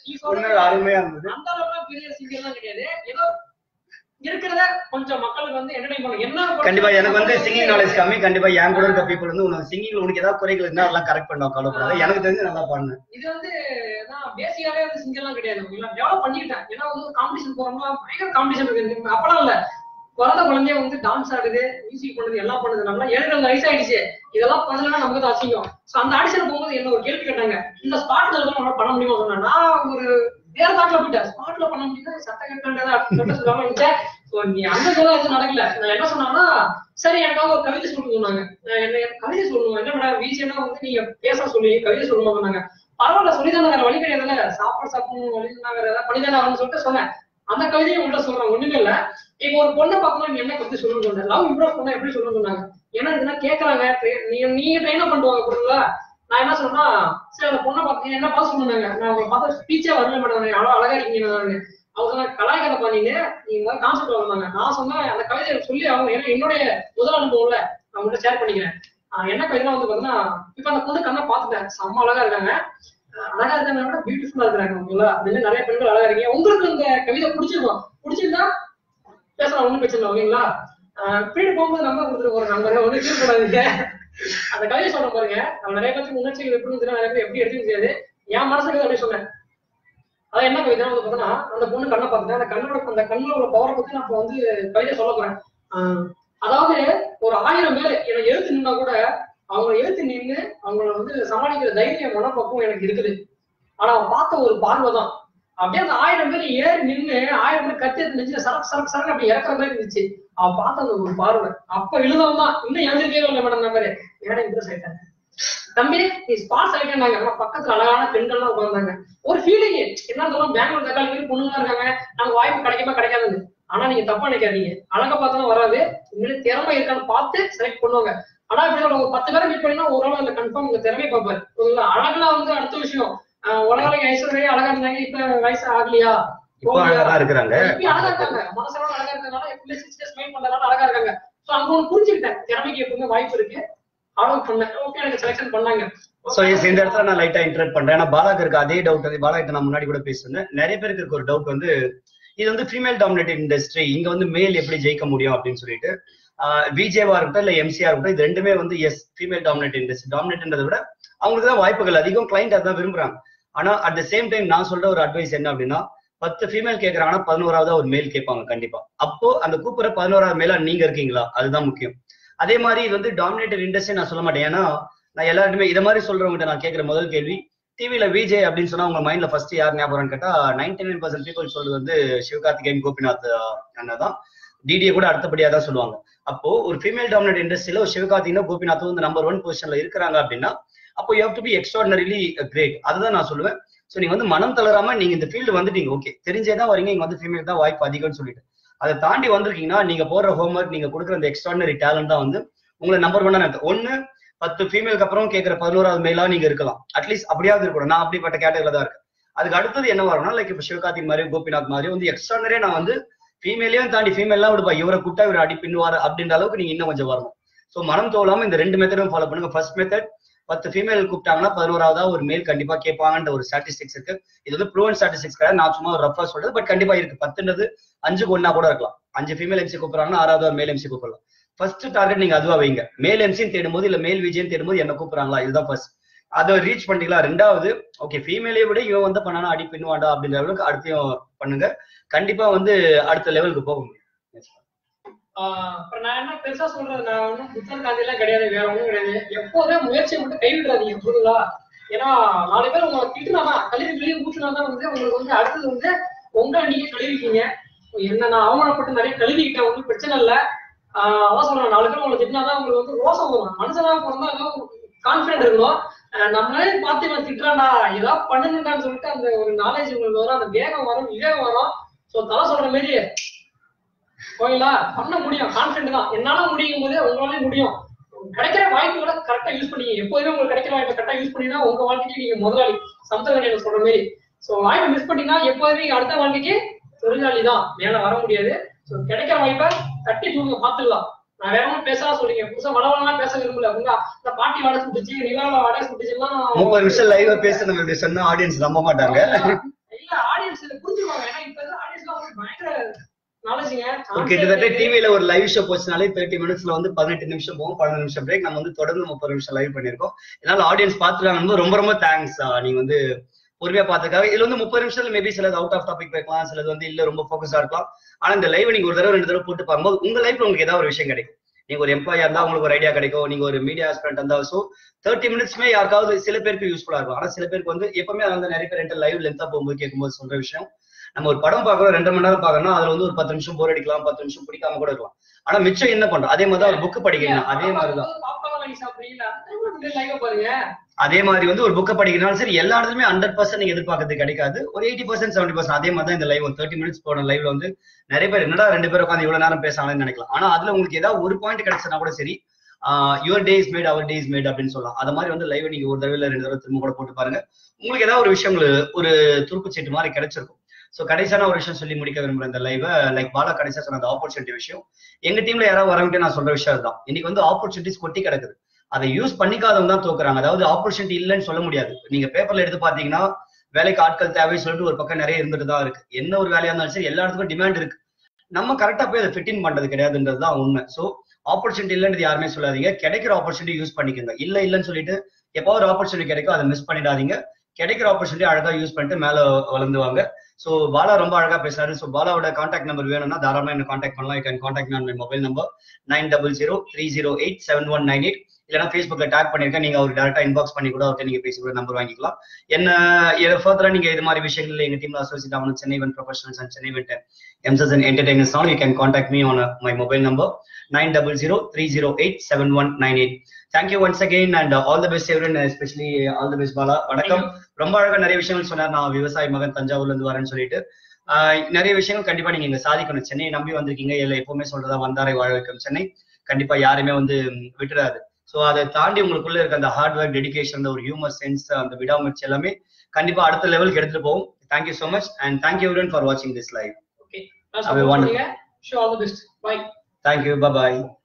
அருமையா இருந்தது. அந்த அளவுக்கு பெரிய சிங்கர்லாம் கிடையாது, ஏதோ இருக்கிறத கொஞ்சம் மக்களுக்கு வந்து என்டர்டெயின் என்ன. கண்டிப்பா எனக்கு வந்து சிங்கிங் நாலேஜ் கம்மி. கண்டிப்பா என் கூட இருக்க பீப்புள் வந்து உனக்கு சிங்கிங் உனக்கு ஏதாவது குறைகள் இருந்தா அதெல்லாம் கரெக்ட் பண்ண கவலைப்படாது. எனக்கு தெரிஞ்சு நல்லா பாடுனேன். இது வந்து நான் பேசிக்காவே வந்து சிங்கர்லாம் கிடையாது, டெவலப் பண்ணிக்கிட்டேன். ஏன்னா வந்து காம்படிஷன் போறோம்னா பயங்கர காம்படிஷன் இருக்கு. அப்பெல்லாம் இல்ல, பிறந்த குழந்தைய வந்து டான்ஸ் ஆடுது, மியூசிக் பண்ணுது, எல்லாம் பண்ணுது. நம்மளா 7 வயசு ஆயிடுச்சு, இதெல்லாம் பண்ணலாம் நமக்கு தான் அசிங்கம். ஸோ அந்த ஆடிஷன் போகும்போது என்ன ஒரு கேள்வி கேட்டாங்க, இந்த ஸ்பாட்ல இருந்தாலும் நம்மளால பண்ண முடியுமா சொன்னா, நான் ஒரு வேற தாட்ல போயிட்டேன். ஸ்பாட்ல பண்ண முடியுதா, சட்ட கட்டா சொல்லாம இருந்துச்சேன். நீ அந்த எதுவும் நடக்கல. நான் என்ன சொன்னாங்கன்னா, சரி எனக்காக ஒரு கவிதை சொல்லணும்னு சொன்னாங்க. கவிதை சொல்லணும் என்ன மேடம், விஜய்னா வந்து நீங்க பேச சொல்லி கவிதை சொல்லணும் சொன்னாங்க. பரவாயில்ல சொல்லிதானே, வேற வழி கிடையாதுல்ல, சாப்பிடணும் வழிதான், வேற ஏதாவது பண்ணிதானே ஆகணும்னு சொல்லிட்டு சொன்னேன். அந்த கவிதையை உங்கள்கிட்ட சொல்றேன், ஒண்ணுமே இல்ல. இப்போ ஒரு பொண்ணை பார்க்கணும் நீங்க என்ன கவிதை சொல்லணும்னு சொன்னேன், லவ் இம்ப்ரூவ் பண்ணா எப்படி சொல்லணும்னு சொன்னாங்க. ஏன்னா இதெல்லாம் கேட்கறாங்க, நீங்க ட்ரெயினா பண்ணுவாங்க பொருளா. நான் என்ன சொன்னா, சரி அந்த பொண்ணை பார்த்து என்ன பார்த்து சொன்னாங்க, நான் உங்களை பார்த்து ஸ்பீச்சே வரல மேடம், அவ்வளவு அழகா இருக்கீங்க. அவங்க சொன்னா கலாய்கதை பண்ணீங்க, நீங்க கான்செப்ட் வந்தாங்க. நான் சொன்னேன் அந்த கவிதையை சொல்லி அவங்க, ஏன்னா என்னுடைய முதல் அனுபவம்ல நான் உங்கள்கிட்ட ஷேர் பண்ணிக்கிறேன். என்ன கவிதை வந்து பாத்தீங்கன்னா, இப்ப அந்த பொண்ணு கண்ணை பார்த்துட்டேன், செம்ம அழகா இருக்காங்க. அழகா இருக்காங்க விட பியூட்டிஃபுல்லா இருக்கிறாங்க ஓகேங்களா. அப்படின்னு நிறைய பெண்கள் அழகா இருக்கீங்க. உங்களுக்கு இந்த கவிதை பிடிச்சிருக்கும், பிடிச்சிருந்தா பேசலாம், ஒண்ணும் பிரச்சனை ஓகேங்களா. பீரியட் போகும்போது நம்பர் கொடுத்துட்டு போற நம்பர் ஒண்ணு ஃபீல் பண்ணாதீங்க. அந்த கவிதை சொல்ற பாருங்க, நம்ம நிறைய பேருக்கு உணர்ச்சிகள் எப்படி இருந்துச்சுன்னா நிறைய பேர் எப்படி எடுத்துக்க முடியாது. என் மனசுக்கு அப்படி சொன்னேன். அதான் என்ன கவிதை வந்து பாத்தீங்கன்னா, அந்த பொண்ணு கண்ணை பார்த்துட்டேன், அந்த கண்ணோட பவரை பத்தி நான் இப்ப வந்து கவிதை சொல்ல போறேன். அதாவது ஒரு 1000 பேர் என்னை எழுத்து நின்னா கூட அவங்க எழுத்து நின்று அவங்கள வந்து சமாளிக்கிற தைரியம் மனப்பக்குவம் எனக்கு இருக்குது. ஆனா அவன் பார்த்த ஒரு பார்வை தான், அப்படியே அந்த 1000 பேர் ஏறி நின்று 1000 பேர் கத்தி எடுத்து நெஞ்சு சரக்கு சரக்கு சரக்கு அப்படி இறக்குற மாதிரி இருந்துச்சு. அவன் பார்த்த அந்த ஒரு பார்வை அப்ப எழுதவும் தான் இன்னும் எழுந்திருக்கவே இல்லை மேடம். நம்பரு ஏன்னா இம்ப்ரெஸ் ஆயிட்டாங்க, தம்பி நீ ஸ்பாட்ஸ் ஆயிட்டாங்க. ஆனா பக்கத்துல அழகான பெண்கள்லாம் உட்கார்ந்தாங்க. ஒரு ஃபீலிங் என்ன இருந்தாலும் பெங்களூர் தக்காளி பொண்ணுங்களா இருக்காங்க, நமக்கு வாய்ப்பு கிடைக்குமா கிடைக்காது. ஆனா நீங்க தப்பா நினைக்காதீங்க, அழகா பார்த்தா வராது, உங்களுக்கு திறமை இருக்கான்னு பார்த்து செலக்ட் பண்ணுவாங்க. ஆனா இப்படி ஒரு 10 பேரை மீட் பண்ணினா ஒரு ஆள் அந்த கன்ஃபார்ம் உங்க திறமையை பார்ப்பாரு. அழகுலாம் வந்து அடுத்த விஷயம். உலக ஐஸ்வர்யா அழகா இருந்தாங்க, இப்ப வயசு ஆகலையா, அழகா இருக்காங்க, அழகா இருக்காங்க, மனசெல்லாம் அழகா இருக்கிறதுனால எப்படி 6 இயர்ஸ் மெயின் பண்றதுனால அழகா இருக்காங்க. சோ அங்க ஒண்ணு புரிஞ்சுக்கிட்டேன், திறமைக்கு எப்பவுமே வாய்ப்பு இருக்கு. அவ்வளவு பண்ணேன், ஓகே எனக்கு செலக்ஷன் பண்ணாங்க. சோ இந்த இடத்துல நான் லைட்டா இன்டரப்ட் பண்றேன். ஏன்னா பாலாக்கு இருக்க அதே டவுட், அதே பாலா கிட்ட நான் முன்னாடி கூட பேசியிருந்தேன். நிறைய பேருக்கு இருக்க ஒரு டவுட் வந்து, இது வந்து ஃபீமேல் டாமினேட்டட் இண்டஸ்ட்ரி, இங்க வந்து மேல் எப்படி ஜெயிக்க முடியும் அப்படின்னு சொல்லிட்டு. விஜேவா இருக்கட்டும் இல்ல எம்சிஆர் இருக்கட்டும், இது ரெண்டுமே வந்து எஸ் ஃபீமேல் டாமினேட் இண்டஸ்ட்ரி. டாமினேட்ன்றதை விட அவங்களுக்கு தான் வாய்ப்புகள் அதிகம், கிளைண்ட் அதான் விரும்புறாங்க. ஆனா அட் த சேம் டைம் நான் சொல்ற ஒரு அட்வைஸ் என்ன அப்படின்னா, 10 ஃபீமேல் கேட்கறாங்கன்னா 11ஆவது ஒரு மேல் கேட்பாங்க கண்டிப்பா. அப்போ அந்த கூப்பிடுற 11ஆவது மேல நீங்க இருக்கீங்களா, அதுதான் முக்கியம். அதே மாதிரி இது வந்து டாமினேட்டட் இண்டஸ்ட்ரி நான் சொல்ல மாட்டேன். ஏன்னா நான் எல்லாருமே இதை மாதிரி சொல்றவங்ககிட்ட நான் கேட்கிற முதல் கேள்வி, டிவில விஜய் அப்படின்னு சொன்னா உங்க மைண்ட்ல ஃபர்ஸ்ட் யார் ஞாபகம்னு கேட்டா 99% பீப்புள் சொல்றது வந்து சிவகார்த்திகேயன், கோபிநாத் அண்ணா தான். டிடிஏ கூட அடுத்தபடியா தான் சொல்லுவாங்க. அப்போ ஒரு ஃபீமேல் டாமினேட் இண்டஸ்ட்ரியில ஒரு சிவகார்த்திகேயன், கோபிநாத் வந்து நம்பர் 1 பொசிஷன்ல இருக்கிறாங்க அப்படின்னா அப்போ you have to be extraordinarily great. அதுதான் நான் சொல்லுவேன். ஸோ நீங்க வந்து மனம் தளராம நீங்க இந்த ஃபீல்டு வந்துட்டீங்க, ஓகே தெரிஞ்சேதான் வரீங்க, இங்க வந்து ஃபீமேல் தான் வாய்ப்பு அதிகம்னு சொல்லிட்டு அதை தாண்டி வந்திருக்கீங்கன்னா நீங்க போடுற ஹோம்ஒர்க், நீங்க கொடுக்குற அந்த எக்ஸ்ட்ராடினரி டேலண்ட் தான் வந்து உங்களை நம்பர் 1 ஒன்னு 10 ஃபீமேலுக்கு அப்புறம் கேட்கிற 11வது மேலா நீங்க இருக்கலாம். அட்லீஸ்ட் அப்படியாவது இருக்கணும். நான் அப்படிப்பட்ட கேட்டகரியில தான் இருக்கேன். அதுக்கு அடுத்தது என்ன வரும்னா லைக் இப்போ சிவகார்த்திக் மாதிரி, கோபிநாத் மாதிரி வந்து எக்ஸ்ட்ராடினரியா நான் வந்து ஃபீமேலையும் தாண்டி ஃபீமேல்லாம் விடுப்பா, இவரை கூட்டா இவர் அடி பின்னுவார் அப்படின்ற அளவுக்கு நீங்க இன்னும் கொஞ்சம் வரணும். ஸோ மனம் தோலாம இந்த 2 மெத்தடும் ஃபாலோ பண்ணுங்க. ஃபர்ஸ்ட் மெத்தட் 10 ஃபீமேல் கூப்பிட்டாங்கன்னா 11ஆவதா ஒரு மேல் கண்டிப்பா கேட்பாங்கன்ற ஒரு ஸ்டாட்டிஸ்டிக்ஸ் இருக்கு. இது வந்து ப்ரூவன் ஸ்டாட்டிஸ்டிக்ஸ் கிடையாது, நான் சும்மா ஒரு ரஃபா சொல்றது, பட் கண்டிப்பா இருக்கு. 10ன்றது 5க்கு 1 கூட இருக்கலாம். 5 ஃபீமேல் எம்சி கூப்பிடுறாங்கன்னா 6வது ஒரு மேல் எம்சி கூப்பிடலாம். ஃபர்ஸ்ட் டார்கெட் நீங்க அதுவா வைங்க. மேல் எம்சின்னு தேடும்போது இல்ல மேல் விஜயன் தேடும்போது என்ன கூப்பிடுறாங்களா, இதுதான் ஃபர்ஸ்ட். அதை ரீச் பண்ணிக்கலாம். 2வது ஓகே ஃபீமேலே விட இவன் வந்து பண்ணானா அடி பின்னுவாண்டா அப்படின்ற அளவுக்கு அடுத்தையும் பண்ணுங்க. கண்டிப்பா வந்து அடுத்த லெவலுக்கு போக முடியும். நான் என்ன பெருசா சொல்றது, நான் ஒன்றும் புத்தக காந்தி எல்லாம் கிடையாது, வேற ஒன்றும் கிடையாது. எப்போதே முயற்சியை மட்டும் கைவிடாதீங்க, புரியுங்களா? ஏன்னா 4 பேர் உங்களை திட்டுனாதான், கல்வி வெளியே ஊற்றுனாதான் வந்து உங்களுக்கு வந்து அடுத்தது வந்து உங்க நீங்க கழுவிக்கீங்க. என்ன நான் அவமானப்பட்டு நிறைய கழுவிக்கிட்டேன், ஒன்றும் பிரச்சனை இல்லை. அதான் சொல்றேன், 4 பேர் உங்களை திட்டினாதான் உங்களுக்கு வந்து ரோசம் வரும். மனுஷனா பிறந்தா கான்பிடன்ட் இருக்கணும். நம்மளே பார்த்து இவன் திட்டுறான்டா ஏதாவது பண்ணுங்கன்னு சொல்லிட்டு அந்த ஒரு நாலேஜ் உங்களுக்கு வரும், அந்த வேகம் வரும், விவேகம் வரும். ஸோ தலை சொல்ற மாரி ஓகேங்களா, பண்ண முடியும். கான்பிடன்ட் தான், என்னால முடியும் போதே உங்களாலே முடியும். கிடைக்கிற வாய்ப்புகளை கரெக்டா யூஸ் பண்ணி, எப்போதுமே உங்களுக்கு கிடைக்கிற வாய்ப்பை கரெக்டா யூஸ் பண்ணினா உங்க வாழ்க்கைக்கு நீங்க முதலாளி. சமுத்திரகனியில சொல்ற மாதிரி. ஸோ வாய்ப்பை மிஸ் பண்ணீங்கன்னா எப்போதுமே அடுத்த வாழ்க்கைக்கு தொழிலாளி தான், மேல வர முடியாது. ஸோ கிடைக்கிற வாய்ப்பை தட்டி தூங்க பார்த்துக்கலாம். நான் வேற ஒன்றும் பேசலாம் சொல்றீங்க, புதுசா வளவலாம் பேச விரும்பல. உங்க இந்த பாட்டி வாடகை சுட்டுச்சு, நிலாவில வாடகை சுட்டுச்சுலாம் 30 நிமிஷம் லைவா பேச நம்ம சொன்னா ஆடியன்ஸ் நம்ப மாட்டாங்க. இல்ல ஆடியன்ஸ் புரிஞ்சுவாங்க. ஏன்னா இப்ப ஆடியன்ஸ்லாம் பயங்கர கிட்டத்தட்ட டிவில ஒரு லைவ் ஷோ போச்சுனாலே 30 மினிட்ஸ்ல வந்து 18 நிமிஷம் போகும், 15 நிமிஷம் பிரேக். நம்ம வந்து தொடர்ந்து 30 நிமிஷம் லைவ் பண்ணிருக்கோம். இதனால ஆடியன்ஸ் பாத்துருக்காங்க, ரொம்ப ரொம்ப தேங்க்ஸ். நீங்க வந்து பொறுமையா பாத்துக்காக. இதுல வந்து 30 நிமிஷத்துல மேபி சிலது அவுட் ஆஃப் டாபிக் வைக்கலாம், சிலது வந்து இல்ல ரொம்ப ஃபோக்கஸா இருக்கலாம். ஆனா இந்த லைவ் நீங்க ஒரு தடவை 2 தடவை போட்டு பார்க்கும்போது உங்க லைஃப்ல உங்களுக்கு ஏதாவது ஒரு விஷயம் கிடைக்கும். நீங்க ஒரு எம்ப்ளாயா இருந்தா உங்களுக்கு ஒரு ஐடியா கிடைக்கும், நீங்க ஒரு மீடியா ஆஸ்பிரண்ட் இருந்தா. ஸோ 30 மினிட்ஸ்மே யாருக்காவது சில பேருக்கு யூஸ்ஃபுல்லா இருக்கும். ஆனா சில பேருக்கு வந்து எப்பவுமே வந்து நிறைய பேர் லைவ் லென்த்தா போகும்போது கேட்கும்போது சொல்ற விஷயம், நம்ம ஒரு படம் பாக்குறோம் 2 மணி நேரம் பாக்கணும், அதுல வந்து ஒரு 10 நிமிஷம் போர் அடிக்கலாம், 10 நிமிஷம் பிடிக்காம கூட இருக்கலாம். ஆனா மிச்சம் என்ன பண்றோம், அதே மாதிரி ஒரு புக் படிக்கணும், அதே மாதிரிதான். அதே மாதிரி வந்து ஒரு புக்கை படிக்கணும் சரி, எல்லா இடத்துலயுமே 100% நீங்க எதிர்பார்க்கறது கிடைக்காது. ஒரு 80% 70% அதே மாதிரி தான் இந்த லைவ். 30 மினிட்ஸ் போன லைவ்ல வந்து நிறைய பேர் என்னடா 2 பேர் உட்காந்து இவ்வளவு நேரம் பேசாங்கன்னு நினைக்கலாம். ஆனா அதுல உங்களுக்கு ஏதாவது ஒரு பாயிண்ட் கிடைச்சா கூட சரி, your day is made our day is made அப்படின்னு சொல்லலாம். அது மாதிரி வந்து லைவ் நீங்க ஒரு தடவை 2 தடவை திரும்ப கூட போட்டு பாருங்க. உங்களுக்கு ஏதாவது ஒரு விஷயம் ஒரு துருப்பு சீட்டு மாதிரி கிடைச்சிருக்கும். சோ கடைசியான ஒரு விஷயம் சொல்லி முடிக்க விரும்புறேன் இந்த லைவ். லைக் பாலா கடைசியா சொன்ன அந்த ஆப்பர்ச்சுனிட்டி விஷயம், எங்க டீம்ல யாராவது வரவங்க நான் சொல்ற விஷயம் அதுதான். இன்னைக்கு வந்து ஆப்பர்ச்சுனிட்டிஸ் கொட்டி கிடக்குது, அதை யூஸ் பண்ணிக்காதவங்க தான் தோக்குறாங்க. அதாவது ஆப்பர்ச்சுனிட்டி இல்லைன்னு சொல்ல முடியாது. நீங்க பேப்பர்ல எடுத்து பாத்தீங்கன்னா வேலைக்கு ஆட்கள் தேவை சொல்லிட்டு ஒரு பக்கம் நிறைய இருந்துட்டு தான் இருக்கு. என்ன ஒரு வேலையா இருந்தாலும் சரி எல்லா இடத்துக்கும் டிமாண்ட் இருக்கு. நம்ம கரெக்டா போய் அதை ஃபிட் இன் பண்றது கிடையாதுன்றதுதான் உண்மை. சோ ஆப்பர்ச்சுனிட்டி இல்லைன்றது யாருமே சொல்லாதீங்க. கிடைக்கிற ஆப்பர்ச்சுனிட்டி யூஸ் பண்ணிக்கோங்க. இல்லைன்னு சொல்லிட்டு எப்போ ஒரு ஆப்பர்ச்சுனிட்டி கிடைக்கும் அதை மிஸ் பண்ணிடாதீங்க. கிடைக்கிற ஆப்பர்ச்சுனிட்டி அழகா யூஸ் பண்ணிட்டு மேல வளர்ந்துவாங்க. சோ பாலா ரொம்ப அழகா பேசுறாரு. சோ பாலாவோட கான்டாக்ட் நம்பர் வேணும்னா தாராளமா என்ன கான்டாக்ட் பண்ணலாம். You can contact me on my mobile number 9003087198. இல்லைன்னா Facebookல டேக் பண்ணிருக்கேன், நீங்க அவர் டேரக்டா இன்பாக்ஸ் பண்ணி கூட அவர்கிட்ட நீங்க பேசி கூட நம்பர் வாங்கிக்கலாம். என்ன ஃபர்தரா நீங்க இது மாதிரி விஷயங்கள்ல எங்க டீம்ல அசோசியேட் ஆகணும், Chennai event professionals and Chennai event MCs and என்டர்டெய்னர்ஸ்னாலும் you can contact me on my mobile number 9003087198. Thank you once again and all the best everyone, especially all the best Bala. வணக்கம். ரொம்ப அழகா நிறைய விஷயங்கள் சொன்னார். நான் விவசாய மகன், தஞ்சாவூர்ல இருந்து வரேன்னு சொல்லிட்டு நிறைய விஷயங்கள் கண்டிப்பா நீங்க இங்க சாதிக்கணும். சென்னையை நம்பி வந்திருக்கீங்க. இல்ல எப்பவுமே சொல்றதா வந்தாரை வாழ வைக்கும் சென்னை கண்டிப்பா யாருமே வந்து விட்டுறாது. சோ அதை தாண்டி உங்களுக்குள்ள இருக்க அந்த ஹார்ட் ஒர்க், டெடிகேஷன், அந்த ஒரு ஹியூமர் சென்ஸ், அந்த விடாமுயற்சி எல்லாமே கண்டிப்பா அடுத்த லெவலுக்கு எடுத்துட்டு போகும். Thank you so much and thank you everyone for watching this live. Okay. Have a wonderful. Sure, all the best. Bye. Thank you. Bye bye.